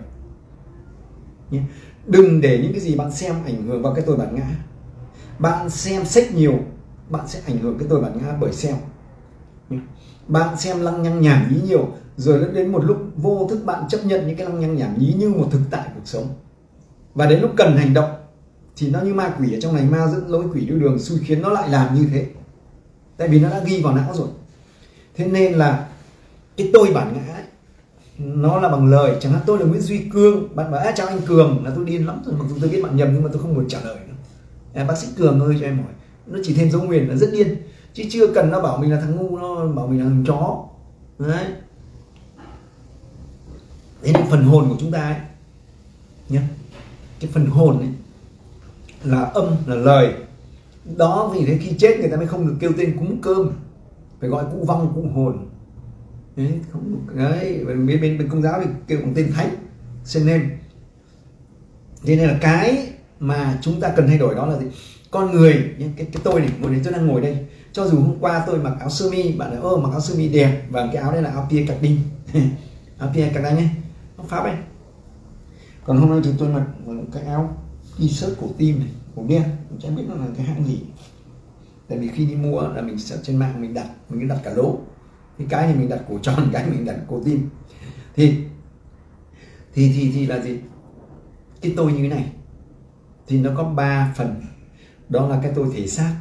Đừng để những cái gì bạn xem ảnh hưởng vào cái tôi bản ngã. Bạn xem sách nhiều, bạn sẽ ảnh hưởng cái tôi bản ngã bởi xem. Bạn xem lăng nhăng nhảm nhí nhiều, rồi đến một lúc vô thức bạn chấp nhận những cái lăng nhăng nhảm nhí như một thực tại cuộc sống. Và đến lúc cần hành động thì nó như ma quỷ ở trong này, ma dẫn lối quỷ đưa đường, xui khiến nó lại làm như thế. Tại vì nó đã ghi vào não rồi. Thế nên là cái tôi bản ngã ấy, nó là bằng lời. Chẳng hạn tôi là Nguyễn Duy Cương, bạn bảo à, chào anh Cường, là tôi điên lắm rồi. Mặc dù tôi biết bạn nhầm nhưng mà tôi không muốn trả lời nữa. À, bác sĩ Cường ơi cho em hỏi. Nó chỉ thêm dấu nguyền là rất điên, chứ chưa cần nó bảo mình là thằng ngu, nó bảo mình là thằng chó. Đấy. Thế nên phần hồn của chúng ta ấy nhá, cái phần hồn ấy là âm, là lời. Đó vì thế khi chết người ta mới không được kêu tên cúng cơm, phải gọi cụ vong, cụ hồn. Đấy, không, đấy, bên, bên, bên công giáo thì kêu bằng tên thánh, xin nên. Thế nên là cái mà chúng ta cần thay đổi đó là gì? Con người, cái, cái tôi này, ngồi này tôi đang ngồi đây. Cho dù hôm qua tôi mặc áo sơ mi, bạn nói ơ mặc áo sơ mi đẹp, và cái áo đây là áo Pierre Cardin. Áo Pierre Cardin nhé, áo Pháp ấy. Còn hôm nay thì tôi mặc cái áo t-shirt cổ tim này, cổ đen, mình chẳng biết nó là cái hãng gì. Tại vì khi đi mua là mình sẽ trên mạng mình đặt, mình đặt cả lỗ. Cái cái này mình đặt cổ tròn, cái mình đặt cổ tim. Thì thì thì thì là gì? Cái tôi như thế này thì nó có ba phần. Đó là cái tôi thể xác,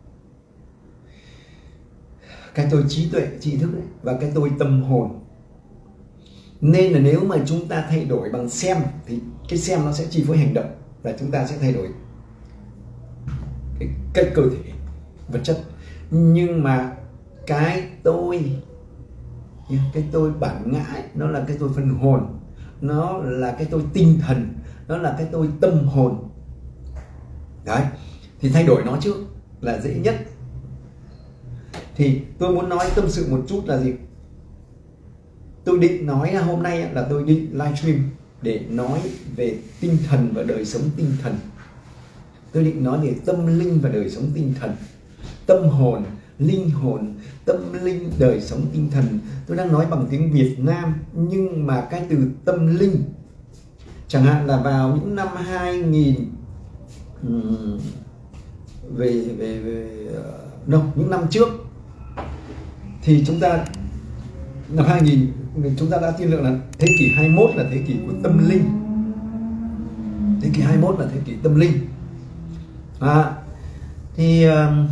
cái tôi trí tuệ, tri thức ấy, và cái tôi tâm hồn. Nên là nếu mà chúng ta thay đổi bằng xem thì cái xem nó sẽ chi phối hành động, và chúng ta sẽ thay đổi cái, cái cơ thể vật chất. Nhưng mà cái tôi, cái tôi bản ngã ấy, nó là cái tôi phần hồn, nó là cái tôi tinh thần, nó là cái tôi tâm hồn. Đấy, thì thay đổi nó trước là dễ nhất. Thì tôi muốn nói tâm sự một chút là gì? Tôi định nói hôm nay là tôi định livestream để nói về tinh thần và đời sống tinh thần. Tôi định nói về tâm linh và đời sống tinh thần, tâm hồn, linh hồn, tâm linh, đời sống tinh thần. Tôi đang nói bằng tiếng Việt Nam, nhưng mà cái từ tâm linh, chẳng hạn là vào những năm hai nghìn um, về về về uh, no, những năm trước thì chúng ta năm hai nghìn chúng ta đã tiên lượng là thế kỷ hai mươi mốt là thế kỷ của tâm linh. Thế kỷ hai mươi mốt là thế kỷ tâm linh. À, thì uh,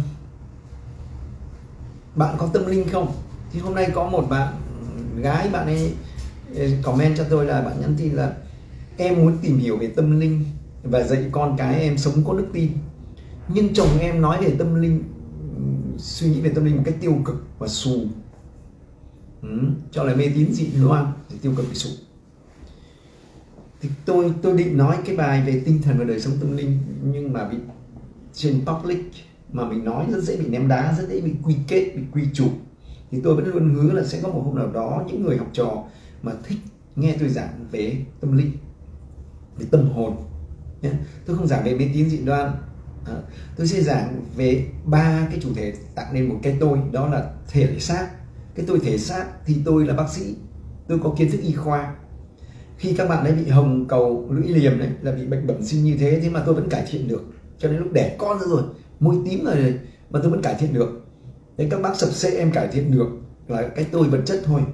bạn có tâm linh không? Thì hôm nay có một bạn gái, bạn ấy comment cho tôi, là bạn nhắn tin là em muốn tìm hiểu về tâm linh và dạy con cái em sống có đức tin, nhưng chồng em nói về tâm linh, suy nghĩ về tâm linh một cách tiêu cực và xù, ừ, cho là mê tín dị đoan, thì tiêu cực và xù. Thì tôi tôi định nói cái bài về tinh thần và đời sống tâm linh, nhưng mà bị trên public mà mình nói rất dễ bị ném đá, rất dễ bị quy kết, bị quy chụp. Thì tôi vẫn luôn hứa là sẽ có một hôm nào đó những người học trò mà thích nghe tôi giảng về tâm linh, về tâm hồn. Tôi không giảng về mê tín dị đoan, à, tôi sẽ giảng về ba cái chủ thể tạo nên một cái tôi, đó là thể xác. Cái tôi thể xác thì tôi là bác sĩ, tôi có kiến thức y khoa. Khi các bạn ấy bị hồng cầu lưỡi liềm đấy, là bị bệnh bẩm sinh như thế, thế mà tôi vẫn cải thiện được. Cho đến lúc đẻ con ra rồi, môi tím rồi mà tôi vẫn cải thiện được. Đấy, các bác sập xệ em cải thiện được, là cái tôi vật chất thôi.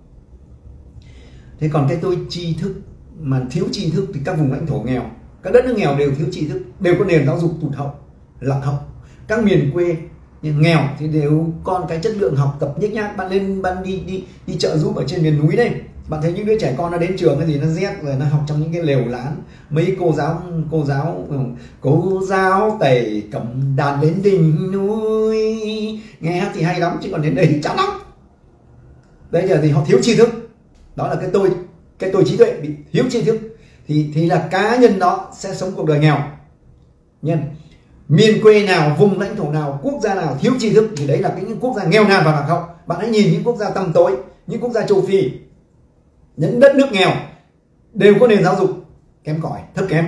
Thế còn cái tôi tri thức, mà thiếu tri thức thì các vùng lãnh thổ nghèo, các đất nước nghèo đều thiếu tri thức, đều có nền giáo dục tụt hậu, lạc hậu. Các miền quê nghèo thì đều con cái chất lượng học tập nhếch nhác. Bạn lên bạn đi đi đi trợ giúp ở trên miền núi đây, bạn thấy những đứa trẻ con nó đến trường cái gì nó rét rồi, nó học trong những cái lều lán, mấy cô giáo cô giáo cô giáo tẩy cầm đàn đến đỉnh núi, nghe hát thì hay lắm, chứ còn đến đây thì chán lắm. Đấy giờ thì họ thiếu tri thức, đó là cái tôi cái tôi trí tuệ bị thiếu tri thức, thì thì là cá nhân đó sẽ sống cuộc đời nghèo. Nhân miền quê nào, vùng lãnh thổ nào, quốc gia nào thiếu tri thức thì đấy là cái những quốc gia nghèo nàn và lạc hậu. Bạn hãy nhìn những quốc gia tăm tối, những quốc gia châu Phi, những đất nước nghèo đều có nền giáo dục kém cỏi, thấp kém.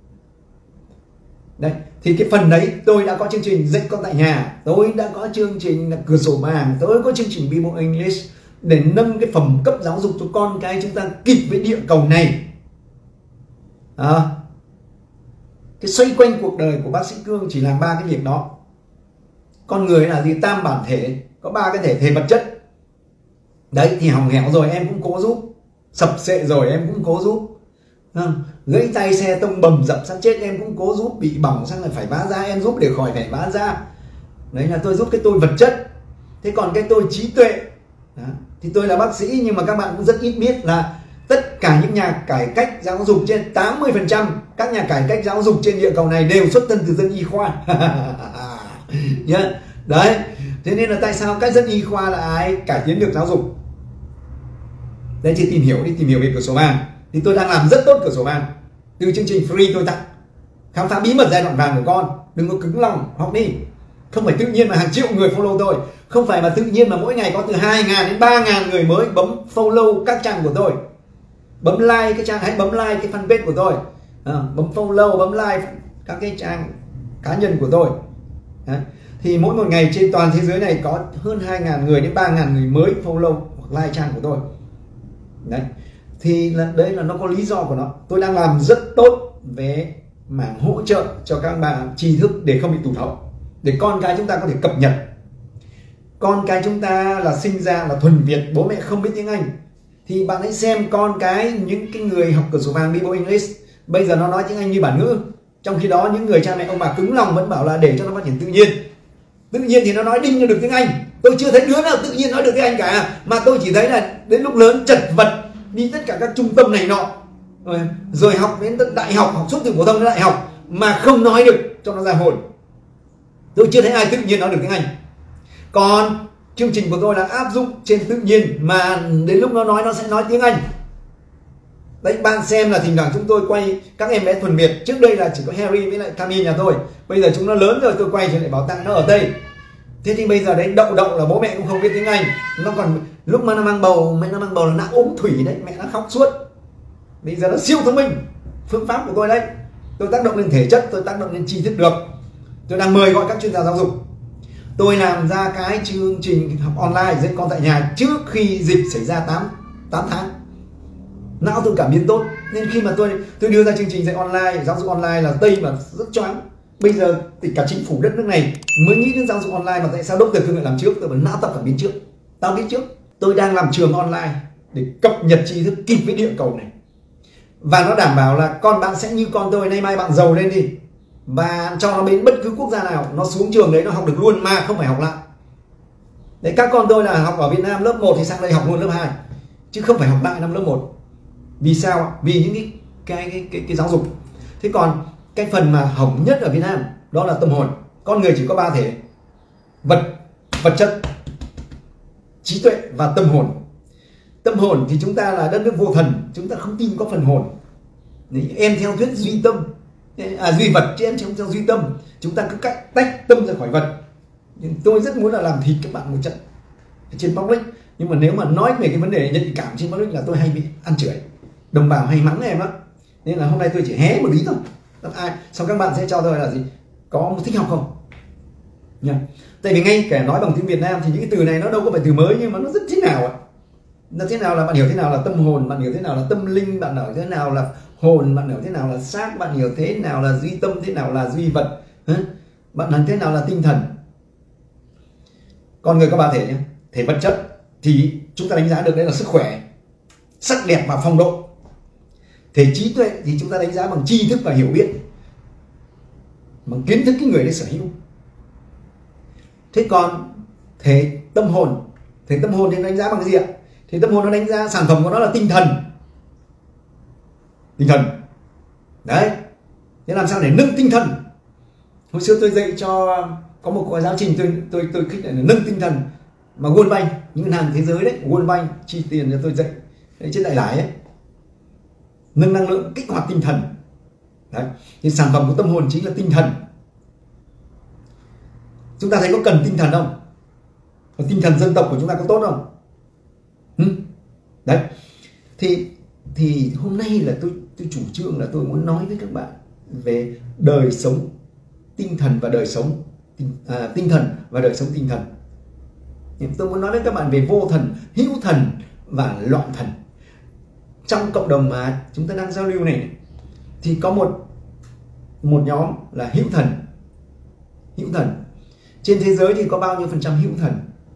Đấy, thì cái phần đấy tôi đã có chương trình dạy con tại nhà, tôi đã có chương trình là cửa sổ vàng, tôi có chương trình Bible English để nâng cái phẩm cấp giáo dục cho con cái chúng ta kịp với địa cầu này. À, cái xoay quanh cuộc đời của bác sĩ Cương chỉ làm ba cái việc đó. Con người là gì? Tam bản thể, có ba cái thể: thể vật chất. Đấy thì hỏng hẻo rồi em cũng cố giúp, sập sệ rồi em cũng cố giúp, gãy tay xe tông bầm dập sắp chết em cũng cố giúp, bị bỏng sang là phải vá da em giúp để khỏi phải vá da. Đấy là tôi giúp cái tôi vật chất. Thế còn cái tôi trí tuệ đó, thì tôi là bác sĩ, nhưng mà các bạn cũng rất ít biết là tất cả những nhà cải cách giáo dục, trên tám mươi phần trăm các nhà cải cách giáo dục trên địa cầu này đều xuất thân từ dân y khoa. Yeah. Đấy, thế nên là tại sao các dân y khoa là ai cải tiến được giáo dục? Đấy, chỉ tìm hiểu đi, tìm hiểu về cửa sổ vàng. Thì tôi đang làm rất tốt cửa sổ vàng, từ chương trình free tôi tặng khám phá bí mật giai đoạn vàng của con. Đừng có cứng lòng, học đi. Không phải tự nhiên mà hàng triệu người follow tôi, không phải mà tự nhiên mà mỗi ngày có từ hai nghìn đến ba nghìn người mới bấm follow các trang của tôi, bấm like cái trang, hãy bấm like cái fanpage của tôi, à, bấm follow, bấm like các cái trang cá nhân của tôi. Đấy. Thì mỗi một ngày trên toàn thế giới này có hơn hai nghìn người đến ba nghìn người mới follow hoặc like trang của tôi. Đấy, thì là, đấy là nó có lý do của nó. Tôi đang làm rất tốt về mảng hỗ trợ cho các bạn tri thức để không bị tụt hậu, để con cái chúng ta có thể cập nhật. Con cái chúng ta là sinh ra là thuần Việt, bố mẹ không biết tiếng Anh, thì bạn hãy xem con cái những cái người học cửa sổ vàng Bible English bây giờ nó nói tiếng Anh như bản ngữ, trong khi đó những người cha mẹ ông bà cứng lòng vẫn bảo là để cho nó phát triển tự nhiên. Tự nhiên thì nó nói đinh được tiếng Anh. Tôi chưa thấy đứa nào tự nhiên nói được tiếng Anh cả, mà tôi chỉ thấy là đến lúc lớn chật vật đi tất cả các trung tâm này nọ, rồi học đến tận đại học, học suốt từ phổ thông đến đại học mà không nói được cho nó ra hồn. Tôi chưa thấy ai tự nhiên nói được tiếng Anh. Còn chương trình của tôi là áp dụng trên tự nhiên, mà đến lúc nó nói nó sẽ nói tiếng Anh. Đấy, bạn xem là thỉnh thoảng chúng tôi quay các em bé thuần Việt. Trước đây là chỉ có Harry với lại Camille nhà tôi, bây giờ chúng nó lớn rồi, tôi quay trở lại Bảo Tàng nó ở Tây. Thế thì bây giờ đấy đậu đậu là bố mẹ cũng không biết tiếng Anh, nó còn lúc mà nó mang bầu, mẹ nó mang bầu là nặng ốm thủy đấy, mẹ nó khóc suốt. Bây giờ nó siêu thông minh. Phương pháp của tôi đấy, tôi tác động lên thể chất, tôi tác động lên tri thức được. Tôi đang mời gọi các chuyên gia giáo dục. Tôi làm ra cái chương trình học online dạy con tại nhà trước khi dịch xảy ra tám tháng. Não tôi cảm biến tốt, nên khi mà tôi tôi đưa ra chương trình dạy online, giáo dục online là Tây mà rất choáng. Bây giờ thì cả chính phủ đất nước này mới nghĩ đến giáo dục online, mà tại sao doctor Thương lại làm trước? Tôi bảo não tao cảm biến trước, tao biết trước. Tôi đang làm trường online để cập nhật tri thức kịp với địa cầu này, và nó đảm bảo là con bạn sẽ như con tôi, nay mai bạn giàu lên đi và cho nó đến bất cứ quốc gia nào, nó xuống trường đấy nó học được luôn mà không phải học lại. Đấy, các con tôi là học ở Việt Nam lớp một thì sang đây học luôn lớp hai, chứ không phải học lại năm lớp một. Vì sao? Vì những cái cái cái cái, cái giáo dục. Thế còn cái phần mà hỏng nhất ở Việt Nam đó là tâm hồn. Con người chỉ có ba thể: vật, vật chất, trí tuệ và tâm hồn. Tâm hồn thì chúng ta là đất nước vô thần, chúng ta không tin có phần hồn. Đấy, em theo thuyết duy tâm, à, duy vật, chứ em không theo duy tâm. Chúng ta cứ cách tách tâm ra khỏi vật. Nhưng tôi rất muốn là làm thịt các bạn một trận trên public, nhưng mà nếu mà nói về cái vấn đề nhạy cảm trên public là tôi hay bị ăn chửi, đồng bào hay mắng em đó. Nên là hôm nay tôi chỉ hé một lý thôi. Ai xong các bạn sẽ cho tôi là gì, có thích học không nha. Tại vì ngay cả nói bằng tiếng Việt Nam thì những cái từ này nó đâu có phải từ mới, nhưng mà nó rất thế nào ạ. Nó thế nào là bạn hiểu thế nào là tâm hồn, bạn hiểu thế nào là tâm linh, bạn hiểu thế nào là hồn, bạn hiểu thế nào là xác, bạn hiểu thế nào là duy tâm, thế nào là duy vật, bạn hiểu thế nào là tinh thần. Con người có ba thể nhé. Thể vật chất thì chúng ta đánh giá được đấy là sức khỏe, sắc đẹp và phong độ. Thể trí tuệ thì chúng ta đánh giá bằng tri thức và hiểu biết, bằng kiến thức cái người đấy sở hữu. Thế còn thể tâm hồn, thể tâm hồn thì đánh giá bằng cái gì ạ? Thì tâm hồn nó đánh giá sản phẩm của nó là tinh thần. Tinh thần. Đấy. Thế làm sao để nâng tinh thần? Hồi xưa tôi dạy cho có một gói giáo trình tôi tôi tôi khích là nâng tinh thần, mà World Bank, những ngân hàng thế giới đấy, World Bank chi tiền cho tôi dạy đấy, trên đại lái ấy. Nâng năng lượng, kích hoạt tinh thần. Đấy. Thì sản phẩm của tâm hồn chính là tinh thần. Chúng ta thấy có cần tinh thần không? Và tinh thần dân tộc của chúng ta có tốt không? Ừ. Đấy. Thì thì hôm nay là tôi tôi chủ trương là tôi muốn nói với các bạn về đời sống tinh thần và đời sống tinh, à, tinh thần và đời sống tinh thần. Tôi muốn nói với các bạn về vô thần, hữu thần và loạn thần. Trong cộng đồng mà chúng ta đang giao lưu này thì có một một nhóm là hữu thần. Hữu thần. Trên thế giới thì có bao nhiêu phần trăm hữu thần?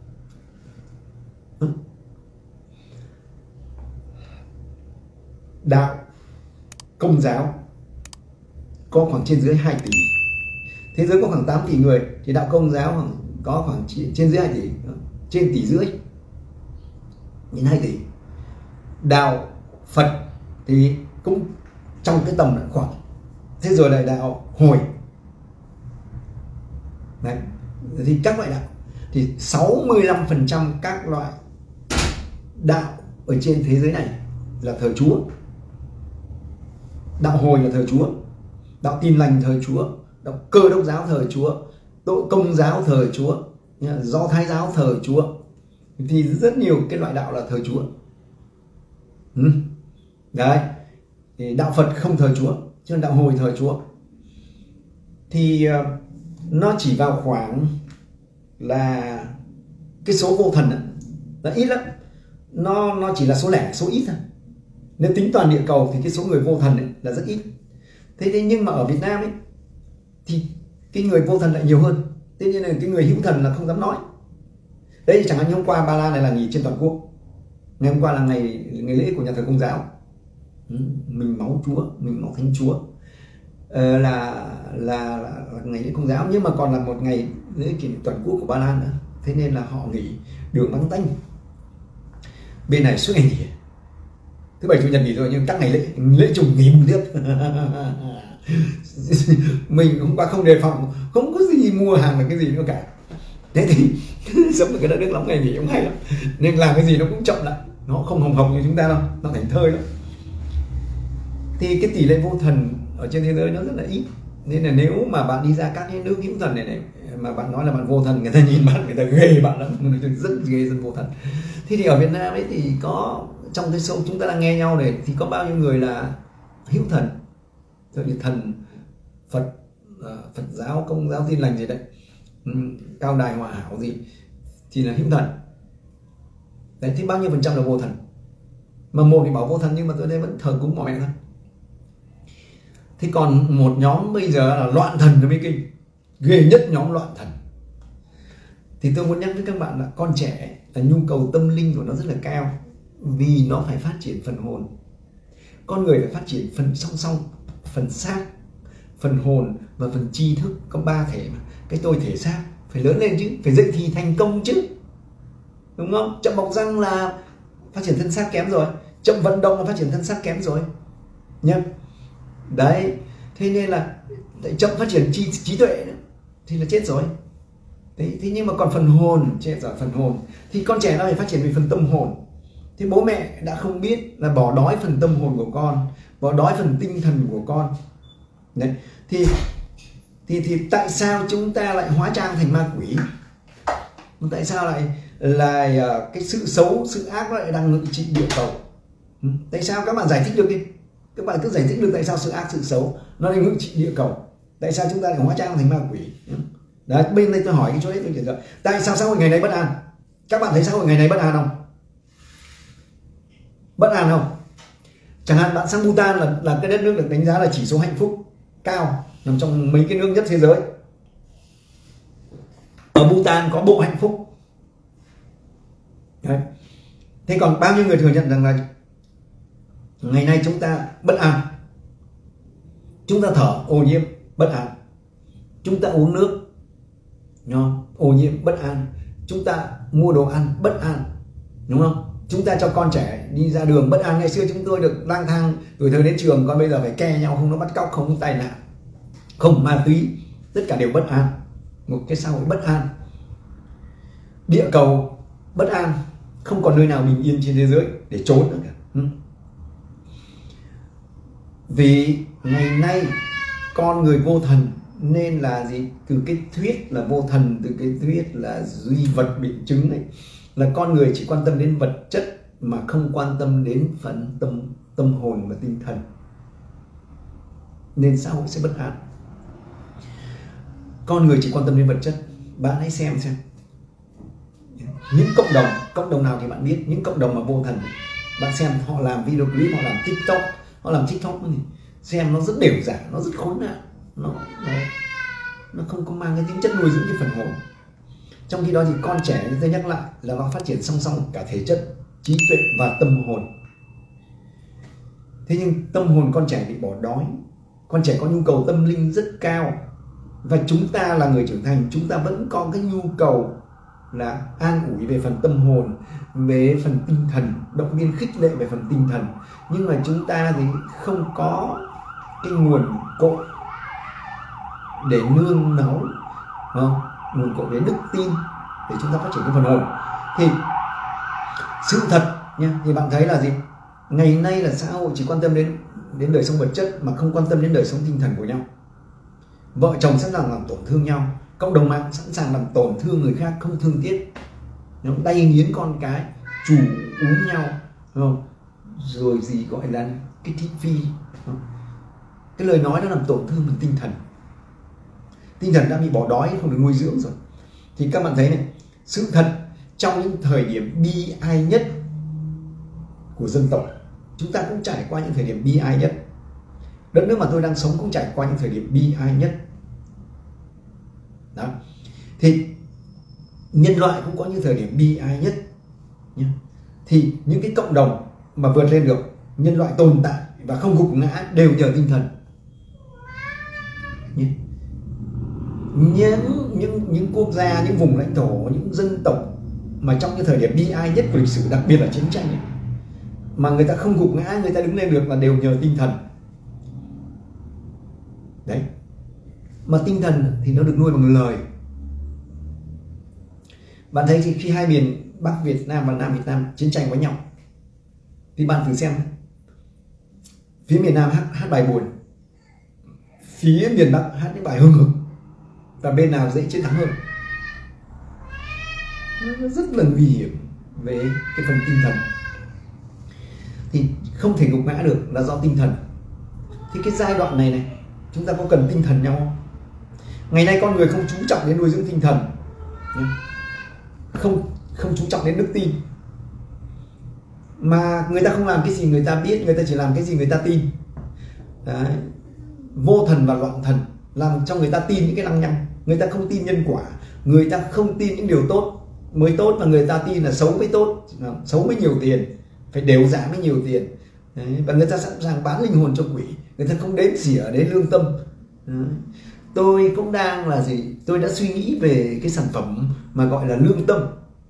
Đạo Công giáo có khoảng trên dưới hai tỷ. Thế giới có khoảng tám tỷ người, thì đạo Công giáo có khoảng trên dưới hai tỷ, trên tỷ rưỡi đến hai tỷ. Đạo Phật thì cũng trong cái tầm là khoảng. Thế rồi lại đạo Hồi. Đấy. Thì các loại đạo thì sáu mươi lăm phần trăm các loại đạo ở trên thế giới này là thờ Chúa. Đạo Hồi là thờ Chúa, đạo Tin Lành thờ Chúa, đạo Cơ Đốc giáo thờ Chúa, đạo Công giáo thờ Chúa, Do Thái giáo thờ Chúa. Thì rất nhiều cái loại đạo là thờ Chúa. Ừ. Đấy. Thì đạo Phật không thờ Chúa, chứ đạo Hồi thờ Chúa. Thì uh, nó chỉ vào khoảng là cái số vô thần đó, là ít lắm. Nó nó chỉ là số lẻ, số ít thôi. Nếu tính toàn địa cầu thì cái số người vô thần ấy là rất ít. Thế thế nhưng mà ở Việt Nam ấy thì cái người vô thần lại nhiều hơn. Thế nên là cái người hữu thần là không dám nói. Đấy, chẳng hạn như hôm qua Ba Lan này là nghỉ trên toàn quốc. Ngày hôm qua là ngày ngày lễ của nhà thờ Công giáo. Ừ, mình máu Chúa, mình máu Thánh Chúa. Ờ, là, là là là ngày lễ Công giáo, nhưng mà còn là một ngày lễ kỷ niệm toàn quốc của Ba Lan nữa. Thế nên là họ nghỉ đường vắng tanh. Bên này suốt ngày nghỉ. Thứ bảy chủ nhật nghỉ rồi, nhưng các ngày lễ lễ trùng nghỉ một tiếp. Mình hôm qua không đề phòng, không có gì mua hàng là cái gì nữa cả. Thế thì sống ở cái đất nước lắm ngày nghỉ cũng hay lắm, nên làm cái gì nó cũng chậm lại, nó không hồng hồng như chúng ta đâu, nó thành thơi lắm. thì cái tỷ lệ vô thần ở trên thế giới nó rất là ít, nên là nếu mà bạn đi ra các cái nước hữu thần này này mà bạn nói là bạn vô thần, người ta nhìn bạn người ta ghê bạn lắm, người ta rất ghê dân vô thần. Thế thì ở Việt Nam ấy thì có trong cái show chúng ta đang nghe nhau này thì có bao nhiêu người là hữu thần, rồi thì thần Phật, Phật giáo, Công giáo, Tin lành gì đấy, Cao Đài, Hòa Hảo gì thì là hữu thần. Đấy, thế bao nhiêu phần trăm là vô thần? Mà một thì bảo vô thần nhưng mà tôi đây vẫn thờ cúng mọi mẹ thôi. Thế còn một nhóm bây giờ là loạn thần nó mới kinh, ghê nhất nhóm loạn thần. Thì tôi muốn nhắc với các bạn là con trẻ là nhu cầu tâm linh của nó rất là cao, vì nó phải phát triển phần hồn. Con người phải phát triển phần song song, phần xác, phần hồn và phần tri thức, có ba thể mà. Cái tôi thể xác phải lớn lên chứ, phải dậy thì thành công chứ, đúng không? Chậm bọc răng là phát triển thân xác kém rồi, chậm vận động là phát triển thân xác kém rồi nhá. Đấy, thế nên là chậm phát triển trí, trí tuệ nữa, thì là chết rồi. Thế, thế nhưng mà còn phần hồn, chết rồi, phần hồn thì con trẻ nó phải phát triển về phần tâm hồn. Thế bố mẹ đã không biết là bỏ đói phần tâm hồn của con, bỏ đói phần tinh thần của con. Đấy, thì thì thì tại sao chúng ta lại hóa trang thành ma quỷ? Tại sao lại là cái sự xấu, sự ác nó lại đang ngự trị địa cầu? Tại sao các bạn giải thích được đi? Các bạn cứ giải thích được tại sao sự ác, sự xấu nó lại ngự trị địa cầu? Tại sao chúng ta lại hóa trang thành ma quỷ? Đấy, bên đây tôi hỏi cái chỗ ấy tôi chỉ rồi. Tại sao xã hội ngày nay bất an? Các bạn thấy xã hội ngày nay bất an không? Bất an không? Chẳng hạn bạn sang Bhutan là, là cái đất nước được đánh giá là chỉ số hạnh phúc cao, nằm trong mấy cái nước nhất thế giới. Ở Bhutan có bộ hạnh phúc. Đấy. Thế còn bao nhiêu người thừa nhận rằng là ngày nay chúng ta bất an? Chúng ta thở ô nhiễm, bất an. Chúng ta uống nước ô nhiễm, bất an. Chúng ta mua đồ ăn, bất an, đúng không? Chúng ta cho con trẻ đi ra đường, bất an. Ngày xưa chúng tôi được lang thang tuổi thơ đến trường, còn bây giờ phải ke nhau, không nó bắt cóc, không tai nạn, không ma túy, tất cả đều bất an. Một cái xã hội bất an, địa cầu bất an, không còn nơi nào bình yên trên thế giới để trốn nữa cả. Vì ngày nay con người vô thần, nên là gì? Từ cái thuyết là vô thần, từ cái thuyết là duy vật biện chứng ấy, là con người chỉ quan tâm đến vật chất mà không quan tâm đến phần tâm tâm hồn và tinh thần, nên xã hội sẽ bất an. Con người chỉ quan tâm đến vật chất. Bạn hãy xem xem những cộng đồng, cộng đồng nào thì bạn biết, những cộng đồng mà vô thần, bạn xem họ làm video clip, họ làm TikTok, họ làm TikTok này, xem nó rất đều giả, nó rất khốn nạn, nó, nó nó không có mang cái tính chất nuôi dưỡng cái phần hồn. Trong khi đó thì con trẻ, tôi nhắc lại là nó phát triển song song cả thể chất, trí tuệ và tâm hồn. Thế nhưng tâm hồn con trẻ bị bỏ đói, con trẻ có nhu cầu tâm linh rất cao, và chúng ta là người trưởng thành, chúng ta vẫn có cái nhu cầu là an ủi về phần tâm hồn, về phần tinh thần, động viên khích lệ về phần tinh thần. Nhưng mà chúng ta thì không có cái nguồn cội để nương náu, không? Nguồn cội về đức tin để chúng ta phát triển cái phần hồn. Thì sự thật nha, thì bạn thấy là gì? Ngày nay là xã hội chỉ quan tâm đến đến đời sống vật chất mà không quan tâm đến đời sống tinh thần của nhau. Vợ chồng sẵn sàng làm tổn thương nhau, cộng đồng mạng sẵn sàng làm tổn thương người khác, không thương tiếc, nó đay nghiến con cái, chủ uống nhau, không? Rồi gì gọi là cái thị phi, không? Cái lời nói nó làm tổn thương mình tinh thần. Tinh thần đã bị bỏ đói, không được nuôi dưỡng rồi. Thì các bạn thấy này, sự thật trong những thời điểm bi ai nhất của dân tộc, chúng ta cũng trải qua những thời điểm bi ai nhất. Đất nước mà tôi đang sống cũng trải qua những thời điểm bi ai nhất. Đó. Thì nhân loại cũng có những thời điểm bi ai nhất nhé. Thì những cái cộng đồng mà vượt lên được, nhân loại tồn tại và không gục ngã đều nhờ tinh thần nhé. Những, những, những quốc gia, những vùng lãnh thổ, những dân tộc mà trong những thời điểm bi ai nhất của lịch sử, đặc biệt là chiến tranh ấy, mà người ta không gục ngã, người ta đứng lên được là đều nhờ tinh thần. Đấy. Mà tinh thần thì nó được nuôi bằng lời. Bạn thấy thì khi hai miền Bắc Việt Nam và Nam Việt Nam chiến tranh với nhau, thì bạn thử xem phía miền Nam hát, hát bài buồn, phía miền Bắc hát những bài hưng hực, và bên nào dễ chiến thắng hơn. Nó rất là nguy hiểm về cái phần tinh thần. Thì không thể gục ngã được là do tinh thần. Thì cái giai đoạn này này chúng ta có cần tinh thần nhau không? Ngày nay con người không chú trọng đến nuôi dưỡng tinh thần, không không chú trọng đến đức tin, mà người ta không làm cái gì người ta biết, người ta chỉ làm cái gì người ta tin. Đấy. Vô thần và loạn thần làm cho người ta tin những cái lăng nhăng, người ta không tin nhân quả, người ta không tin những điều tốt mới tốt, và người ta tin là xấu mới tốt, xấu mới nhiều tiền, phải đều giá mới nhiều tiền. Đấy. Và người ta sẵn sàng bán linh hồn cho quỷ, người ta không đếm xỉa đến lương tâm. Đấy. Tôi cũng đang là gì, tôi đã suy nghĩ về cái sản phẩm mà gọi là lương tâm.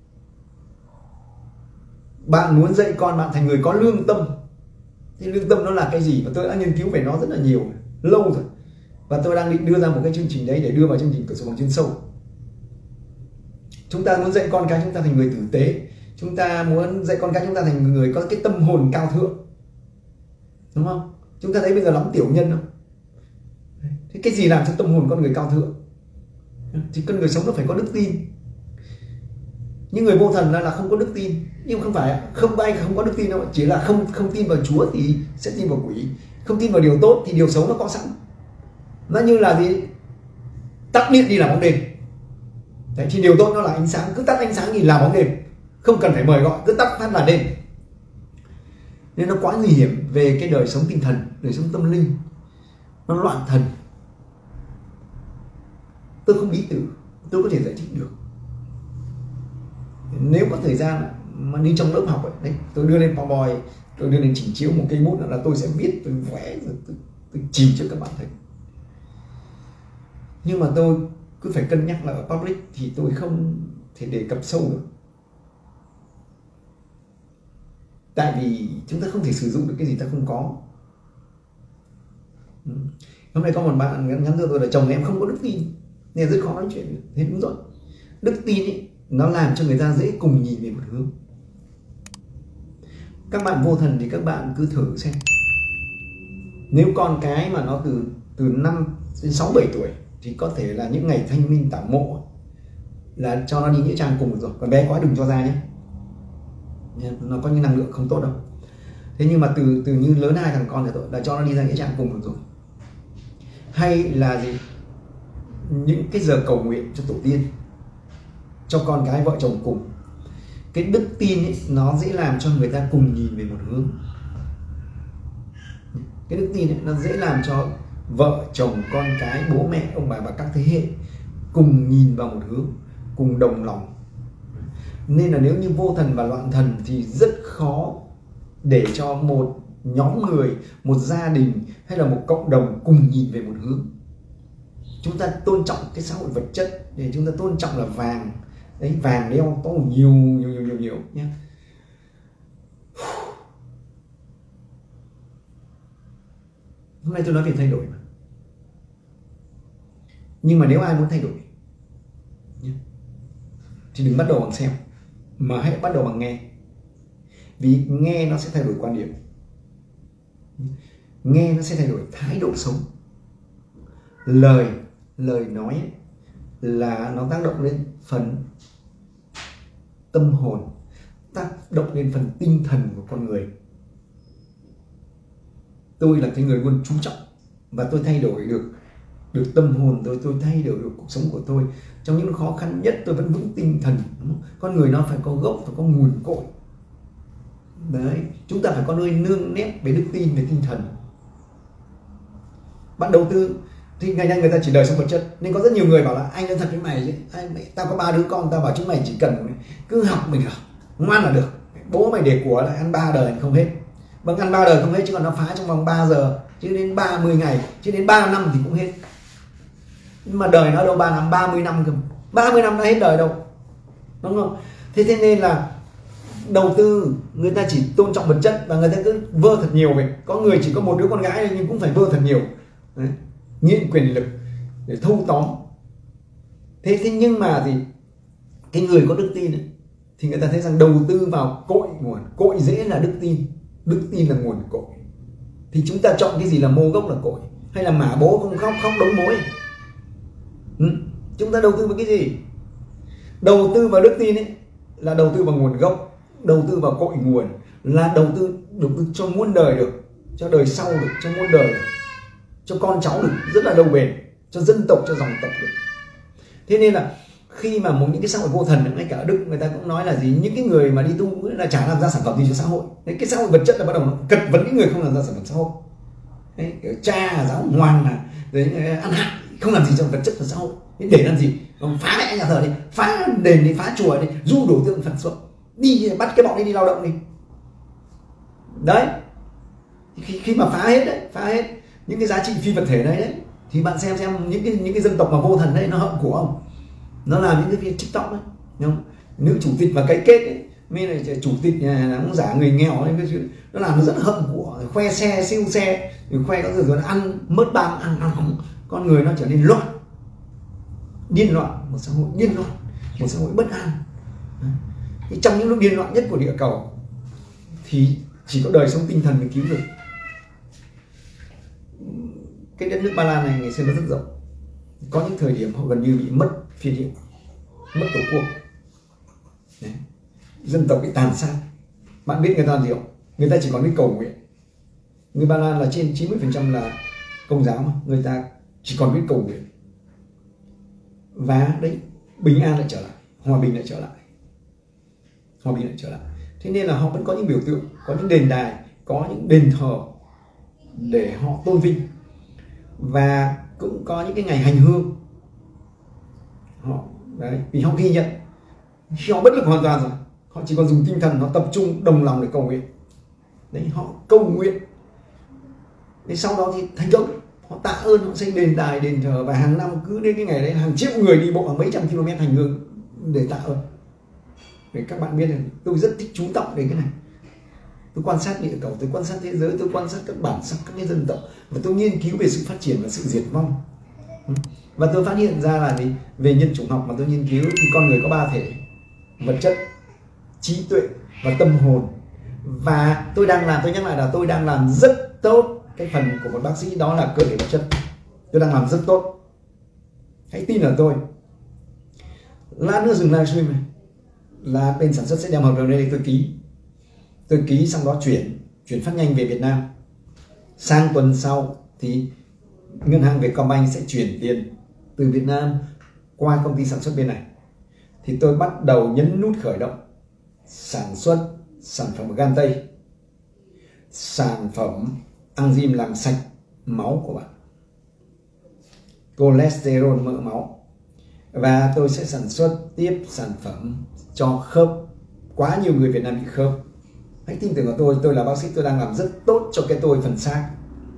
Bạn muốn dạy con bạn thành người có lương tâm, thì lương tâm nó là cái gì? Và tôi đã nghiên cứu về nó rất là nhiều, lâu rồi. Và tôi đang định đưa ra một cái chương trình đấy để đưa vào chương trình Cửa Sổ Bằng Chuyên Sâu. Chúng ta muốn dạy con cái chúng ta thành người tử tế, chúng ta muốn dạy con cái chúng ta thành người có cái tâm hồn cao thượng, đúng không? Chúng ta thấy bây giờ lắm tiểu nhân không? Thế cái gì làm cho tâm hồn con người cao thượng? Thì con người sống nó phải có đức tin. Những người vô thần là, là không có đức tin, nhưng không phải không ai không có đức tin đâu, chỉ là không không tin vào Chúa thì sẽ tin vào quỷ, không tin vào điều tốt thì điều xấu nó có sẵn. Nó như là gì? Tắt điện đi làm bóng đêm. Đấy, thì điều tốt nó là ánh sáng, cứ tắt ánh sáng thì làm bóng đêm, không cần phải mời gọi, cứ tắt phát là đêm. Nên nó quá nguy hiểm về cái đời sống tinh thần, đời sống tâm linh, nó loạn thần. Tôi không bí tử, tôi có thể giải thích được. Nếu có thời gian mà đi trong lớp học ấy, đấy, tôi đưa lên PowerPoint, tôi đưa lên chỉnh chiếu một cây bút là tôi sẽ viết, tôi vẽ, rồi tôi, tôi chìm cho các bạn thấy. Nhưng mà tôi cứ phải cân nhắc là ở public thì tôi không thể đề cập sâu được. Tại vì chúng ta không thể sử dụng được cái gì ta không có. Hôm nay có một bạn nhắn cho tôi là chồng em không có đức tin nên rất khó nói chuyện được. Thế đúng rồi. Đức tin ấy, nó làm cho người ta dễ cùng nhìn về một hướng. Các bạn vô thần thì các bạn cứ thử xem. Nếu con cái mà nó từ từ năm đến sáu bảy tuổi thì có thể là những ngày thanh minh tảo mộ là cho nó đi nghĩa trang cùng được rồi. Còn bé quá đừng cho ra nhé. Nó có những năng lượng không tốt đâu. Thế nhưng mà từ từ như lớn hai thằng con thì tôi là cho nó đi ra nghĩa trang cùng được rồi. Hay là gì? Những cái giờ cầu nguyện cho tổ tiên, cho con cái vợ chồng cùng. Cái đức tin ấy, nó dễ làm cho người ta cùng nhìn về một hướng. Cái đức tin ấy, nó dễ làm cho vợ chồng con cái bố mẹ ông bà và các thế hệ cùng nhìn vào một hướng, cùng đồng lòng. Nên là nếu như vô thần và loạn thần thì rất khó để cho một nhóm người, một gia đình hay là một cộng đồng cùng nhìn về một hướng. Chúng ta tôn trọng cái xã hội vật chất, để chúng ta tôn trọng là vàng, đấy, vàng đeo to nhiều nhiều nhiều nhiều nhiều nhé. Hôm nay tôi nói về thay đổi mà. Nhưng mà nếu ai muốn thay đổi thì đừng bắt đầu bằng xem, mà hãy bắt đầu bằng nghe. Vì nghe nó sẽ thay đổi quan điểm, nghe nó sẽ thay đổi thái độ sống. Lời lời nói là nó tác động lên phần tâm hồn, tác động lên phần tinh thần của con người. Tôi là cái người luôn chú trọng và tôi thay đổi được được tâm hồn tôi, tôi thay đổi được cuộc sống của tôi. Trong những khó khăn nhất tôi vẫn vững tinh thần. Con người nó phải có gốc, phải có nguồn cội. Đấy, chúng ta phải có nơi nương nếp về đức tin, về tinh thần. Bạn đầu tư thì ngày nay người ta chỉ đời sống vật chất, nên có rất nhiều người bảo là anh nói thật với mày chứ, anh, mày, tao có ba đứa con, tao bảo chúng mày chỉ cần cứ học mình học, ngoan là được. Bố mày để của lại ăn ba đời không hết. Vâng, ăn ba đời không hết, chứ còn nó phá trong vòng ba giờ, chứ đến ba mươi ngày, chứ đến ba năm thì cũng hết. Nhưng mà đời nó đâu ba năm, ba mươi năm cơ, ba mươi năm nó hết đời đâu, đúng không? Thế thế nên là đầu tư người ta chỉ tôn trọng vật chất và người ta cứ vơ thật nhiều vậy. Có người chỉ có một đứa con gái nhưng cũng phải vơ thật nhiều. Đấy, nghiện quyền lực để thâu tóm. Thế, thế nhưng mà thì cái người có đức tin ấy, thì người ta thấy rằng đầu tư vào cội nguồn, cội dễ là đức tin, đức tin là nguồn cội. thì chúng ta chọn cái gì là mô gốc là cội, hay là mả bố không khóc khóc đống mối? Ừ. Chúng ta đầu tư vào cái gì? Đầu tư vào đức tin ấy là đầu tư vào nguồn gốc, đầu tư vào cội nguồn, là đầu tư đầu tư cho muôn đời được, cho đời sau được, cho muôn đời được, cho con cháu được rất là lâu bền, cho dân tộc, cho dòng tộc được. Thế nên là khi mà một những cái xã hội vô thần, ngay cả ở Đức người ta cũng nói là gì, những cái người mà đi tu là chả làm ra sản phẩm gì cho xã hội. Đấy, cái xã hội vật chất là bắt đầu nó cật vấn những người không làm ra sản phẩm xã hội. Đấy, cha giáo ngoan là đấy, ăn hại không làm gì cho vật chất của xã hội, để làm gì? Phá mẹ nhà thờ đi, phá đền đi, phá chùa đi, du đổ tượng Phật xuống, đi bắt cái bọn ấy đi lao động đi. Đấy, khi, khi mà phá hết đấy, phá hết những cái giá trị phi vật thể đấy đấy, thì bạn xem xem những cái những cái dân tộc mà vô thần đấy nó hận của ông, nó làm những cái video TikTok đấy, đúng không? Nữ chủ tịch và cái kết ấy, mới là chủ tịch nhà cũng giả người nghèo ấy, nó làm nó rất hận của, khoe xe siêu xe, khoe các rồi ăn mớt bám, ăn ăn hỏng, con người nó trở nên loạn, điên loạn, một xã hội điên loạn, một xã hội bất an. Thì trong những lúc điên loạn nhất của địa cầu thì chỉ có đời sống tinh thần mới cứu được. Cái đất nước Ba Lan này ngày xưa nó rất rộng, có những thời điểm họ gần như bị mất phiên hiệu, mất tổ quốc. Đấy. Dân tộc bị tàn sát. Bạn biết người ta làm gì không? Người ta chỉ còn biết cầu nguyện. Người Ba Lan là trên chín mươi phần trăm là Công giáo mà, người ta chỉ còn biết cầu nguyện. Và đấy, bình an lại trở lại, hòa bình lại trở lại, hòa bình lại trở lại. Thế nên là họ vẫn có những biểu tượng, có những đền đài, có những đền thờ để họ tôn vinh, và cũng có những cái ngày hành hương. Họ đấy, vì họ ghi nhận khi họ bất lực hoàn toàn rồi, họ chỉ còn dùng tinh thần, họ tập trung đồng lòng để cầu nguyện. Đấy, họ cầu nguyện. Thế sau đó thì thành công, họ tạ ơn, họ xây đền đài, đền thờ, và hàng năm cứ đến cái ngày đấy hàng triệu người đi bộ hàng mấy trăm km hành hương để tạ ơn. Để các bạn biết là tôi rất thích chú trọng đến cái này. Tôi quan sát địa cầu, tôi quan sát thế giới, tôi quan sát các bản sắc, các cái dân tộc, và tôi nghiên cứu về sự phát triển và sự diệt vong. Và tôi phát hiện ra là gì? Về nhân chủng học mà tôi nghiên cứu thì con người có ba thể: vật chất, trí tuệ và tâm hồn. Và tôi đang làm, tôi nhắc lại là tôi đang làm rất tốt cái phần của một bác sĩ, đó là cơ thể vật chất. Tôi đang làm rất tốt, hãy tin ở tôi. Lát nữa dừng livestream này là bên sản xuất sẽ đem hợp đồng đây, tôi ký tôi ký xong đó chuyển chuyển phát nhanh về Việt Nam. Sang tuần sau thì ngân hàng Vietcombank sẽ chuyển tiền từ Việt Nam qua công ty sản xuất bên này. Thì tôi bắt đầu nhấn nút khởi động sản xuất sản phẩm gan tây, sản phẩm enzyme làm sạch máu của bạn, cholesterol mỡ máu, và tôi sẽ sản xuất tiếp sản phẩm cho khớp. Quá nhiều người Việt Nam bị khớp, hãy tin tưởng vào tôi, tôi là bác sĩ, tôi đang làm rất tốt cho cái tôi phần xác.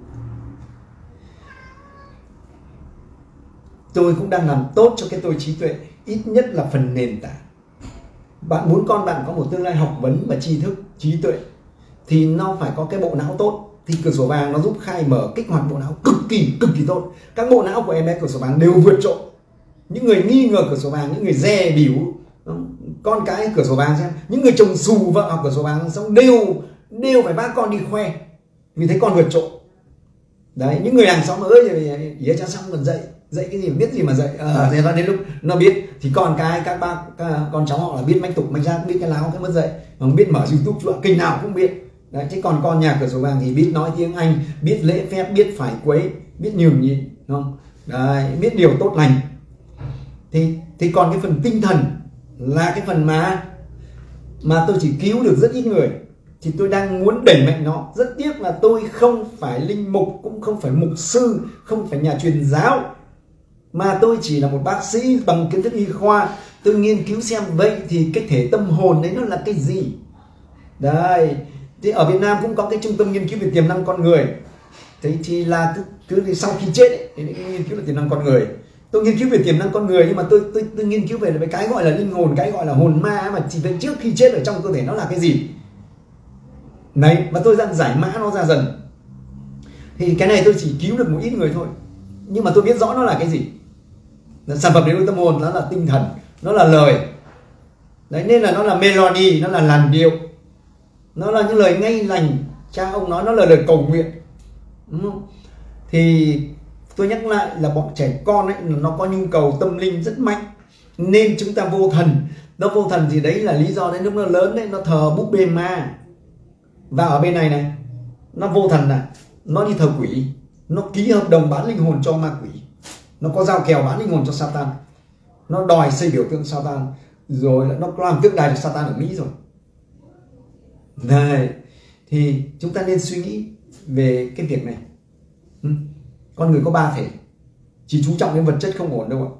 Tôi cũng đang làm tốt cho cái tôi trí tuệ, ít nhất là phần nền tảng. Bạn muốn con bạn có một tương lai học vấn và tri thức, trí tuệ, thì nó phải có cái bộ não tốt. Thì cửa sổ vàng nó giúp khai mở, kích hoạt bộ não cực kỳ cực kỳ tốt. Các bộ não của em bé cửa sổ vàng đều vượt trội. Những người nghi ngờ cửa sổ vàng, những người dè bỉu con cái cửa sổ vàng xem, những người chồng xù vợ học cửa sổ vàng xong đều đều phải vác con đi khoe vì thấy con vượt trội. Đấy, những người hàng xóm ơi thì ý cha xong còn dạy dạy cái gì biết gì mà dạy, ờ à, đến lúc nó biết thì con cái các bác các, con cháu họ là biết mách tục mách giác, biết cái láo cái mất dạy, không biết mở YouTube chùa kênh nào cũng biết. Đấy, chứ còn con nhà cửa sổ vàng thì biết nói tiếng Anh, biết lễ phép, biết phải quấy, biết nhường nhịn, đúng không? Đấy, biết điều tốt lành. Thì thì còn cái phần tinh thần là cái phần mà mà tôi chỉ cứu được rất ít người, thì tôi đang muốn đẩy mạnh nó. Rất tiếc là tôi không phải linh mục, cũng không phải mục sư, không phải nhà truyền giáo, mà tôi chỉ là một bác sĩ bằng kiến thức y khoa. Tôi nghiên cứu xem vậy thì cái thể tâm hồn đấy nó là cái gì. Đây, thì ở Việt Nam cũng có cái trung tâm nghiên cứu về tiềm năng con người. Thế thì là cứ, cứ thì sau khi chết ấy, thì nghiên cứu về tiềm năng con người. Tôi nghiên cứu về tiềm năng con người, nhưng mà tôi tôi, tôi nghiên cứu về về cái gọi là linh hồn, cái gọi là hồn ma, mà chỉ về trước khi chết ở trong cơ thể nó là cái gì. Đấy, và tôi đang giải mã nó ra dần. Thì cái này tôi chỉ cứu được một ít người thôi, nhưng mà tôi biết rõ nó là cái gì. Sản phẩm đến tâm hồn, nó là tinh thần, nó là lời. Đấy, nên là nó là melody, nó là làn điệu, nó là những lời ngay lành. Cha ông nói nó là lời cầu nguyện. đúng không? Thì tôi nhắc lại là bọn trẻ con ấy nó có nhu cầu tâm linh rất mạnh, nên chúng ta vô thần. Nó vô thần thì đấy là lý do đến lúc nó lớn đấy nó thờ búp bê ma. Và ở bên này này nó vô thần này, nó đi thờ quỷ, nó ký hợp đồng bán linh hồn cho ma quỷ, nó có giao kèo bán linh hồn cho Satan, nó đòi xây biểu tượng Satan, rồi nó làm tượng đài cho Satan ở Mỹ rồi. Này, thì chúng ta nên suy nghĩ về cái việc này. Ừ. Con người có ba thể, chỉ chú trọng đến vật chất không ổn đâu ạ.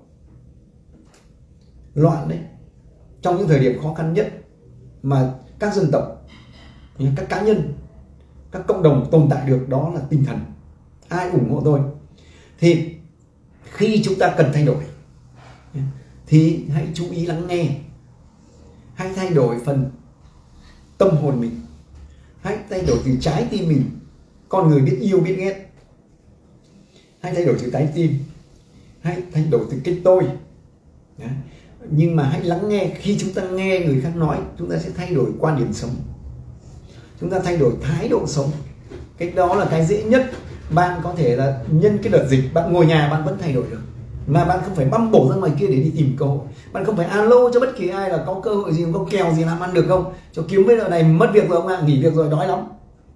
Loạn đấy. Trong những thời điểm khó khăn nhất mà các dân tộc, các cá nhân, các cộng đồng tồn tại được đó là tinh thần. Ai ủng hộ tôi? Thì khi chúng ta cần thay đổi thì hãy chú ý lắng nghe, hãy thay đổi phần tâm hồn mình, hãy thay đổi từ trái tim mình. Con người biết yêu biết ghét, hãy thay đổi từ trái tim, hãy thay đổi từ cái tôi. Đấy. Nhưng mà hãy lắng nghe. Khi chúng ta nghe người khác nói, chúng ta sẽ thay đổi quan điểm sống, chúng ta thay đổi thái độ sống. Cái đó là cái dễ nhất. Bạn có thể là nhân cái đợt dịch, bạn ngồi nhà bạn vẫn thay đổi được, mà bạn không phải băm bổ ra ngoài kia để đi tìm cơ hội. Bạn không phải alo cho bất kỳ ai là có cơ hội gì, có kèo gì làm ăn được không, cho kiếm với đợt này mất việc rồi ông ạ, nghỉ việc rồi đói lắm.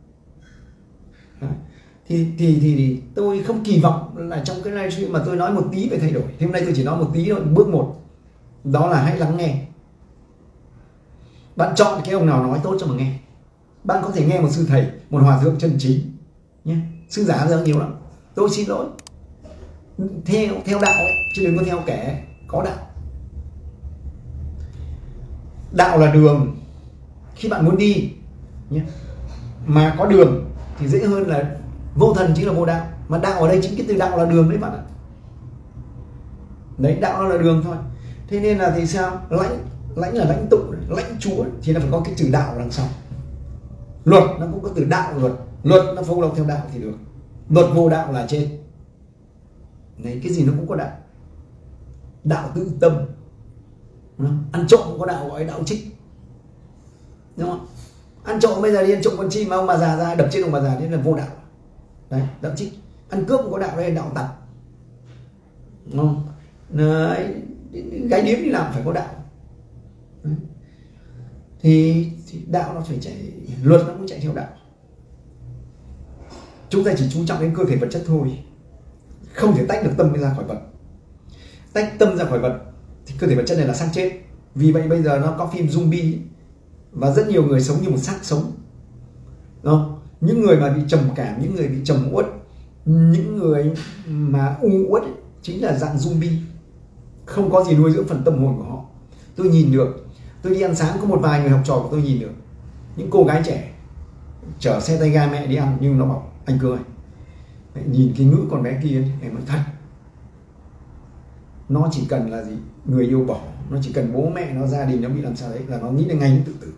Thì, thì, thì, thì tôi không kỳ vọng là trong cái livestream mà tôi nói một tí về thay đổi. Thì hôm nay tôi chỉ nói một tí thôi. Bước một đó là hãy lắng nghe. Bạn chọn cái ông nào nói tốt cho mà nghe. Bạn có thể nghe một sư thầy, một hòa thượng chân chính nhé. Sư giả giờ nhiều lắm, tôi xin lỗi. Theo theo đạo ấy, chứ đừng có theo kẻ có đạo. Đạo là đường khi bạn muốn đi nhé. Mà có đường thì dễ hơn là vô thần chính là vô đạo. Mà đạo ở đây chính cái từ đạo là đường đấy bạn ạ. Đấy, đạo là đường thôi. Thế nên là thì sao? Lãnh, lãnh là lãnh tụ, lãnh chúa thì nó phải có cái từ đạo đằng sau. Luật nó cũng có từ đạo luật. Luật nó phâu lộc theo đạo thì được. Luật vô đạo là chết. Đấy, cái gì nó cũng có đạo. Đạo tự tâm. Ăn trộm cũng có đạo, gọi đạo trích. Đúng không? Ăn trộm bây giờ đi ăn trộm con chim mà ông bà già ra đập chết ông bà già, thế là vô đạo. Đấy, đạo trích. Ăn cướp cũng có đạo, đây đạo tặc. Đúng không? Đấy, gái điếm đi làm phải có đạo. Đấy. Thì, thì đạo nó phải chạy, luật nó cũng chạy theo đạo. Chúng ta chỉ chú trọng đến cơ thể vật chất thôi, không thể tách được tâm ra khỏi vật. Tách tâm ra khỏi vật thì cơ thể vật chất này là xác chết. Vì vậy bây giờ nó có phim zombie và rất nhiều người sống như một xác sống. Đúng không? Những người mà bị trầm cảm, những người bị trầm uất, những người mà u uất ấy, chính là dạng zombie, không có gì nuôi dưỡng phần tâm hồn của họ. Tôi nhìn được, tôi đi ăn sáng có một vài người học trò của tôi nhìn được những cô gái trẻ chở xe tay ga mẹ đi ăn, nhưng nó bảo anh cười, nhìn cái ngữ con bé kia em nói thật, nó chỉ cần là gì, người yêu bỏ, nó chỉ cần bố mẹ nó, gia đình nó bị làm sao đấy là nó nghĩ đến ngay đến tự tử.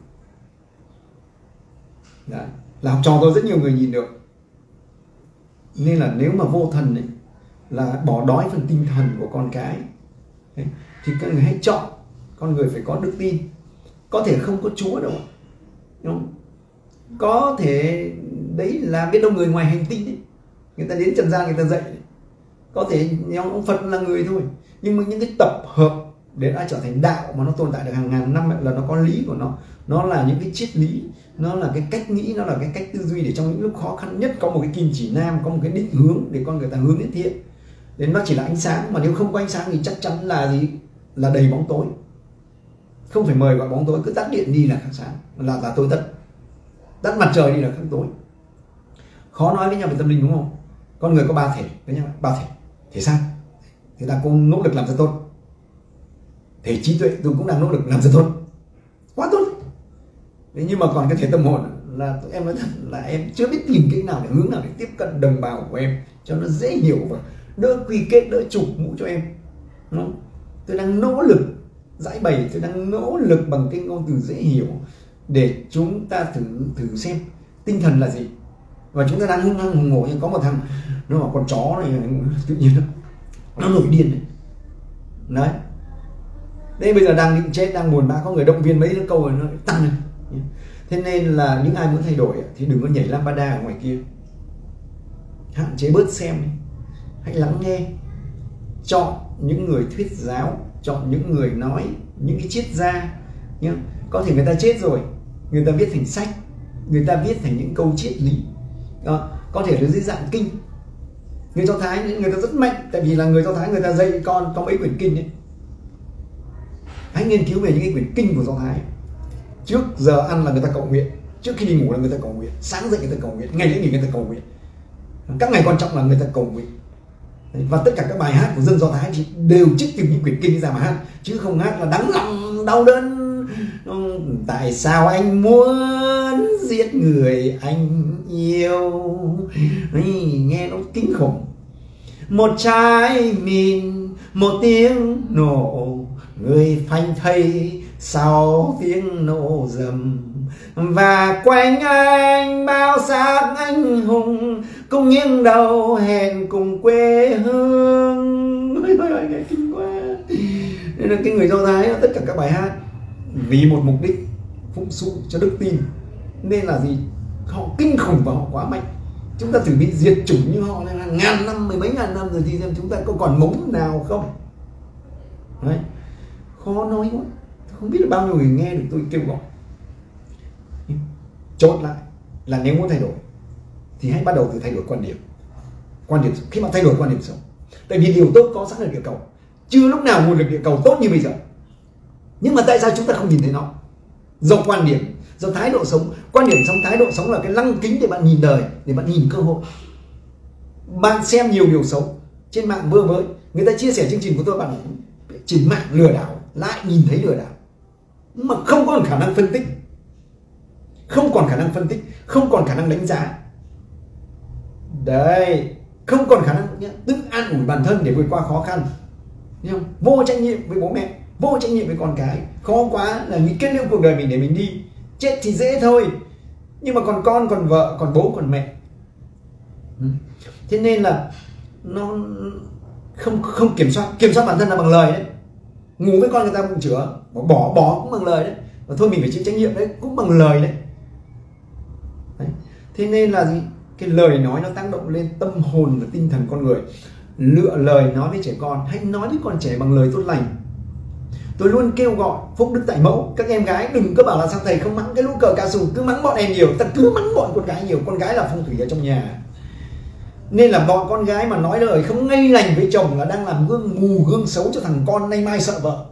Đấy, là học trò tôi rất nhiều người nhìn được. Nên là nếu mà vô thần ấy, là bỏ đói phần tinh thần của con cái đấy, thì các người hãy chọn con người phải có đức tin. Có thể không có Chúa đâu, đúng không? Có thể đấy là biết đâu người ngoài hành tinh ấy, người ta đến trần gian người ta dạy đấy. Có thể nhóm ông Phật là người thôi, nhưng mà những cái tập hợp để đã trở thành đạo mà nó tồn tại được hàng ngàn năm là nó có lý của nó. Nó là những cái triết lý, nó là cái cách nghĩ, nó là cái cách tư duy để trong những lúc khó khăn nhất có một cái kim chỉ nam, có một cái định hướng để con người ta hướng đến thiện. Nên nó chỉ là ánh sáng, mà nếu không có ánh sáng thì chắc chắn là gì? Là đầy bóng tối. Không phải mời gọi bóng tối, cứ tắt điện đi là khác sáng, là là tối tắt. Tắt mặt trời đi là khác tối. Khó nói với nhau về tâm linh đúng không? Con người có ba thể với nhau, ba thể. Thể xác thì ta cũng nỗ lực làm rất tốt. Thể trí tuệ tôi cũng đang nỗ lực làm rất tốt, quá tốt. Thế nhưng mà còn cái thể tâm hồn là em nói thật là em chưa biết tìm cái nào để hướng nào để tiếp cận đồng bào của em cho nó dễ hiểu và đỡ quy kết, đỡ chụp mũ cho em. Đúng không? Tôi đang nỗ lực giải bày, tôi đang nỗ lực bằng cái ngôn từ dễ hiểu để chúng ta thử thử xem tinh thần là gì. Và chúng ta đang hung hăng hùng hổ, nhưng có một thằng nó bảo con chó này tự nhiên nó nổi điên đấy. Đấy. Đây bây giờ đang định chết, đang buồn bã, có người động viên mấy cái câu rồi nó tăng lên. Thế nên là những ai muốn thay đổi thì đừng có nhảy lambada ở ngoài kia. hạn chế bớt xem đi. Hãy lắng nghe, chọn những người thuyết giáo, chọn những người nói, những cái triết gia nhé. Có thể người ta chết rồi, người ta viết thành sách, người ta viết thành những câu triết lý, đó. Có thể là dưới dạng kinh. Người Do Thái người ta rất mạnh, tại vì là người Do Thái người ta dạy con có mấy quyển kinh đấy. Hãy nghiên cứu về những cái quyển kinh của Do Thái. Trước giờ ăn là người ta cầu nguyện, trước khi đi ngủ là người ta cầu nguyện, sáng dậy người ta cầu nguyện, ngày lễ nghỉ người ta cầu nguyện, các ngày quan trọng là người ta cầu nguyện. Và tất cả các bài hát của dân Do Thái thì đều trích từ những quyển kinh ra mà hát, chứ không hát là đắng lòng đau đớn. Tại sao anh muốn giết người anh yêu? Nghe nó kinh khủng. Một trái mìn, một tiếng nổ, người phanh thây sau tiếng nổ rầm. Và quanh anh bao xác anh hùng, cùng nghiêng đầu hẹn cùng quê hương. Ôi ôi, nghe kinh quá. Nên là cái người Do Thái tất cả các bài hát vì một mục đích phụng sự cho đức tin, nên là gì, họ kinh khủng và họ quá mạnh. Chúng ta thử bị diệt chủng như họ là ngàn năm, mười mấy ngàn năm rồi thì xem chúng ta có còn mống nào không. Đấy, khó nói quá, không biết là bao nhiêu người nghe được tôi kêu gọi. Chốt lại là nếu muốn thay đổi thì hãy bắt đầu từ thay đổi quan điểm. Quan điểm khi mà thay đổi quan điểm sống, tại vì điều tốt có sẵn ở địa cầu, chưa lúc nào nguồn lực địa cầu tốt như bây giờ. Nhưng mà tại sao chúng ta không nhìn thấy nó? Do quan điểm, do thái độ sống. Quan điểm sống, thái độ sống là cái lăng kính để bạn nhìn đời, để bạn nhìn cơ hội. Bạn xem nhiều điều xấu trên mạng vơ vợi, người ta chia sẻ chương trình của tôi, bạn trên mạng lừa đảo, lại nhìn thấy lừa đảo, mà không còn khả năng phân tích, không còn khả năng phân tích, không còn khả năng đánh giá. Đấy, không còn khả năng tự an ủi bản thân để vượt qua khó khăn. Không? Vô trách nhiệm với bố mẹ, vô trách nhiệm với con cái. Khó quá là nghĩ kết liễu cuộc đời mình để mình đi. Chết thì dễ thôi, nhưng mà còn con, còn vợ, còn bố, còn mẹ. Thế nên là nó không không kiểm soát. Kiểm soát bản thân là bằng lời đấy. Ngủ với con người ta bụng chữa, bỏ bỏ cũng bằng lời đấy. Và thôi mình phải chịu trách nhiệm đấy, cũng bằng lời đấy. Đấy. Thế nên là gì? Cái lời nói nó tác động lên tâm hồn và tinh thần con người. Lựa lời nói với trẻ con, hãy nói với con trẻ bằng lời tốt lành. Tôi luôn kêu gọi phúc đức tại mẫu. Các em gái đừng có bảo là sao thầy không mắng cái lũ cờ ca sù, cứ mắng bọn em nhiều. Ta cứ mắng bọn con gái nhiều. Con gái là phong thủy ở trong nhà. Nên là bọn con gái mà nói lời không ngay lành với chồng là đang làm gương mù, gương xấu cho thằng con nay mai sợ vợ.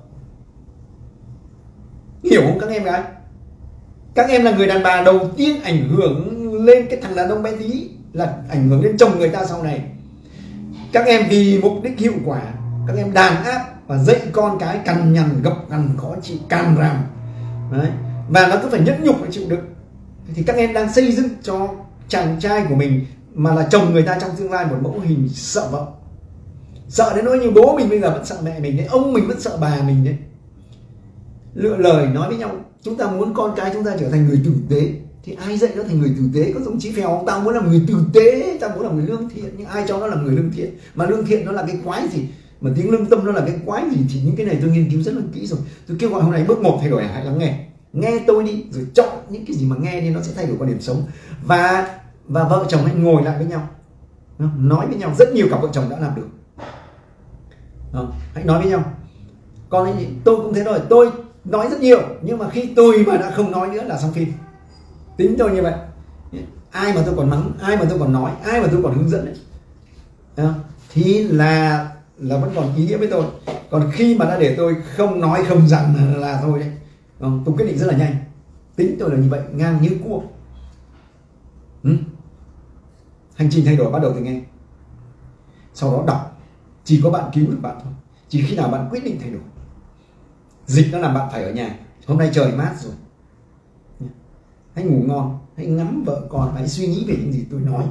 Hiểu không các em gái? Các em là người đàn bà đầu tiên ảnh hưởng lên cái thằng đàn ông bé tí, là ảnh hưởng đến chồng người ta sau này. Các em vì mục đích hiệu quả, các em đàn áp và dạy con cái cằn nhằn, gập gằn, khó chịu, càm ràm. Đấy. Và nó cứ phải nhẫn nhục và chịu đựng. Thì các em đang xây dựng cho chàng trai của mình mà là chồng người ta trong tương lai một mẫu hình sợ vợ. Sợ đến nỗi như bố mình bây giờ vẫn sợ mẹ mình đấy, ông mình vẫn sợ bà mình đấy. Lựa lời nói với nhau. Chúng ta muốn con cái chúng ta trở thành người tử tế, thì ai dạy nó thành người tử tế? Có giống Chí Phèo không? Tao muốn làm người tử tế, tao muốn làm người lương thiện, nhưng ai cho nó làm người lương thiện? Mà lương thiện nó là cái quái gì? Mà tiếng lương tâm nó là cái quái gì? Thì những cái này tôi nghiên cứu rất là kỹ rồi. Tôi kêu gọi hôm nay bước một thay đổi, hãy lắng nghe. Nghe tôi đi, rồi chọn những cái gì mà nghe đi, nó sẽ thay đổi quan điểm sống. Và và vợ chồng hãy ngồi lại với nhau, nói với nhau. Rất nhiều cặp vợ chồng đã làm được. Không? Hãy nói với nhau. Còn ấy, tôi cũng thế rồi, tôi nói rất nhiều, nhưng mà khi tôi mà đã không nói nữa là xong phim. Tính tôi như vậy. Ai mà tôi còn mắng, ai mà tôi còn nói, ai mà tôi còn hướng dẫn ấy, à, thì là là vẫn còn ý nghĩa với tôi. Còn khi mà đã để tôi không nói không rằng là, là thôi đấy. Không, tôi quyết định rất là nhanh. Tính tôi là như vậy, ngang như cua. Ừ. Hành trình thay đổi bắt đầu từ nghe. Sau đó đọc. Chỉ có bạn cứu được bạn thôi. Chỉ khi nào bạn quyết định thay đổi. Dịch nó làm bạn phải ở nhà. Hôm nay trời mát rồi, hãy ngủ ngon, hãy ngắm vợ con, hãy suy nghĩ về những gì tôi nói.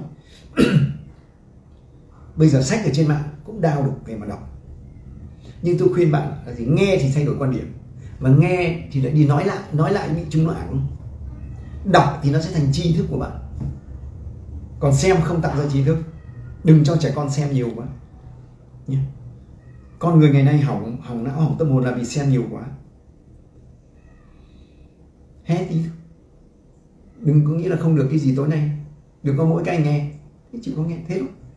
Bây giờ sách ở trên mạng cũng đào được để mà đọc. Nhưng tôi khuyên bạn là gì? Nghe thì thay đổi quan điểm, và nghe thì lại đi nói lại, nói lại những chúng nó ảng. Đọc thì nó sẽ thành tri thức của bạn. Còn xem không tạo ra tri thức. Đừng cho trẻ con xem nhiều quá. Nhé. Con người ngày nay hỏng hỏng não, hỏng tâm hồn là vì xem nhiều quá. Hết tí thôi. Đừng có nghĩ là không được cái gì tối nay. Đừng có mỗi cái nghe, chịu có nghe thế thôi.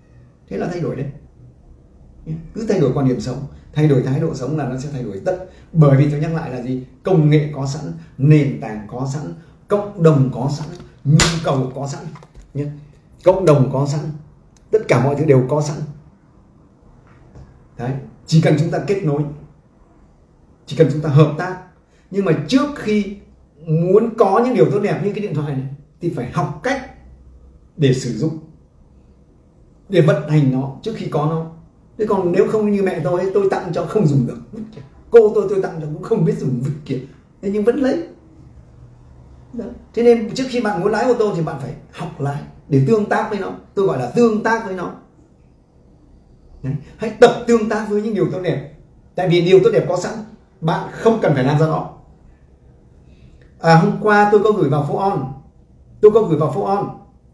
Thế là thay đổi đấy. Cứ thay đổi quan điểm sống, thay đổi thái độ sống là nó sẽ thay đổi tất. Bởi vì tôi nhắc lại là gì? Công nghệ có sẵn, nền tảng có sẵn, cộng đồng có sẵn, nhu cầu có sẵn nhé. Cộng đồng có sẵn, tất cả mọi thứ đều có sẵn. Đấy, chỉ cần chúng ta kết nối, chỉ cần chúng ta hợp tác. Nhưng mà trước khi muốn có những điều tốt đẹp như cái điện thoại này thì phải học cách để sử dụng, để vận hành nó trước khi có nó. Thế còn nếu không như mẹ tôi ấy, tôi tặng cho không dùng được, cô tôi tôi tặng cho cũng không biết dùng, vứt kia, thế nhưng vẫn lấy. Đó. Thế nên trước khi bạn muốn lái ô tô thì bạn phải học lái để tương tác với nó. Tôi gọi là tương tác với nó. Đấy. Hãy tập tương tác với những điều tốt đẹp. Tại vì điều tốt đẹp có sẵn, bạn không cần phải làm ra nó. À, hôm qua tôi có gửi vào phố on, tôi có gửi vào phố on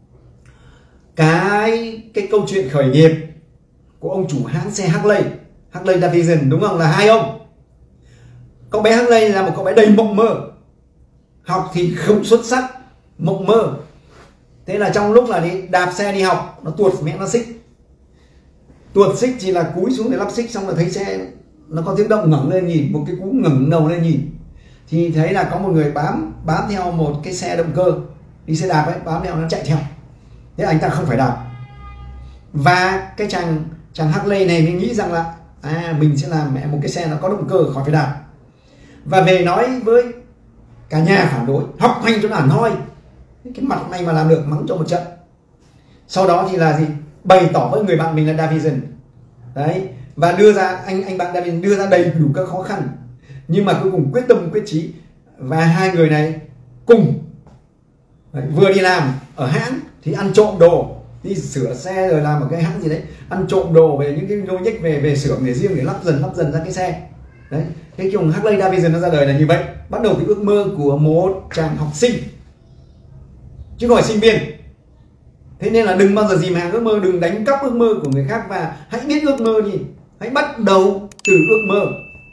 cái cái câu chuyện khởi nghiệp của ông chủ hãng xe Harley, Harley Davidson, đúng không? Là hai ông. Cậu bé Harley là một cậu bé đầy mộng mơ, học thì không xuất sắc, mộng mơ. Thế là trong lúc là đi đạp xe đi học, nó tuột mẹ nó xích, tuột xích chỉ là cúi xuống để lắp xích, xong rồi thấy xe nó có tiếng động, ngẩng lên nhìn, một cái cú ngẩng đầu lên nhìn thì thấy là có một người bám bám theo một cái xe động cơ đi xe đạp ấy, bám theo nó chạy theo. Thế anh ta không phải đạp, và cái chàng chàng Harley này mình nghĩ rằng là à mình sẽ làm mẹ một cái xe nó có động cơ khỏi phải đạp, và về nói với cả nhà phản đối, học hành cho nó hẳn hoi, cái mặt này mà làm được mắng cho một trận. Sau đó thì là gì, bày tỏ với người bạn mình là Davidson đấy, và đưa ra anh anh bạn Davidson đưa ra đầy đủ các khó khăn, nhưng mà cuối cùng quyết tâm quyết chí, và hai người này cùng đấy, vừa đi làm ở hãng thì ăn trộm đồ, đi sửa xe rồi làm ở cái hãng gì đấy, ăn trộm đồ về những cái lô nhách về về xưởng để riêng để lắp dần lắp dần ra cái xe đấy. Cái kiểu Harley Davidson nó ra đời là như vậy, bắt đầu từ ước mơ của một chàng học sinh chứ không phải sinh viên. Thế nên là đừng bao giờ dìm hàng ước mơ, đừng đánh cắp ước mơ của người khác, và hãy biết ước mơ đi, hãy bắt đầu từ ước mơ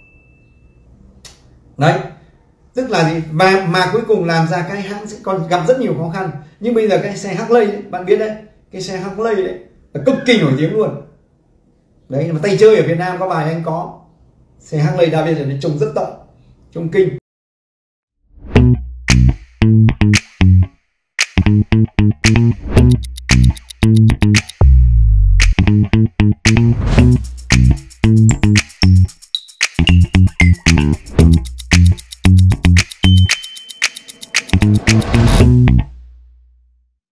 đấy. Tức là gì, và mà cuối cùng làm ra cái hãng sẽ còn gặp rất nhiều khó khăn. Nhưng bây giờ cái xe Harley ấy, bạn biết đấy, cái xe Harley đấy là cực kỳ nổi tiếng luôn đấy, mà tay chơi ở Việt Nam có vài anh có xe Harley Davidson này, trông rất tợn, trông kinh.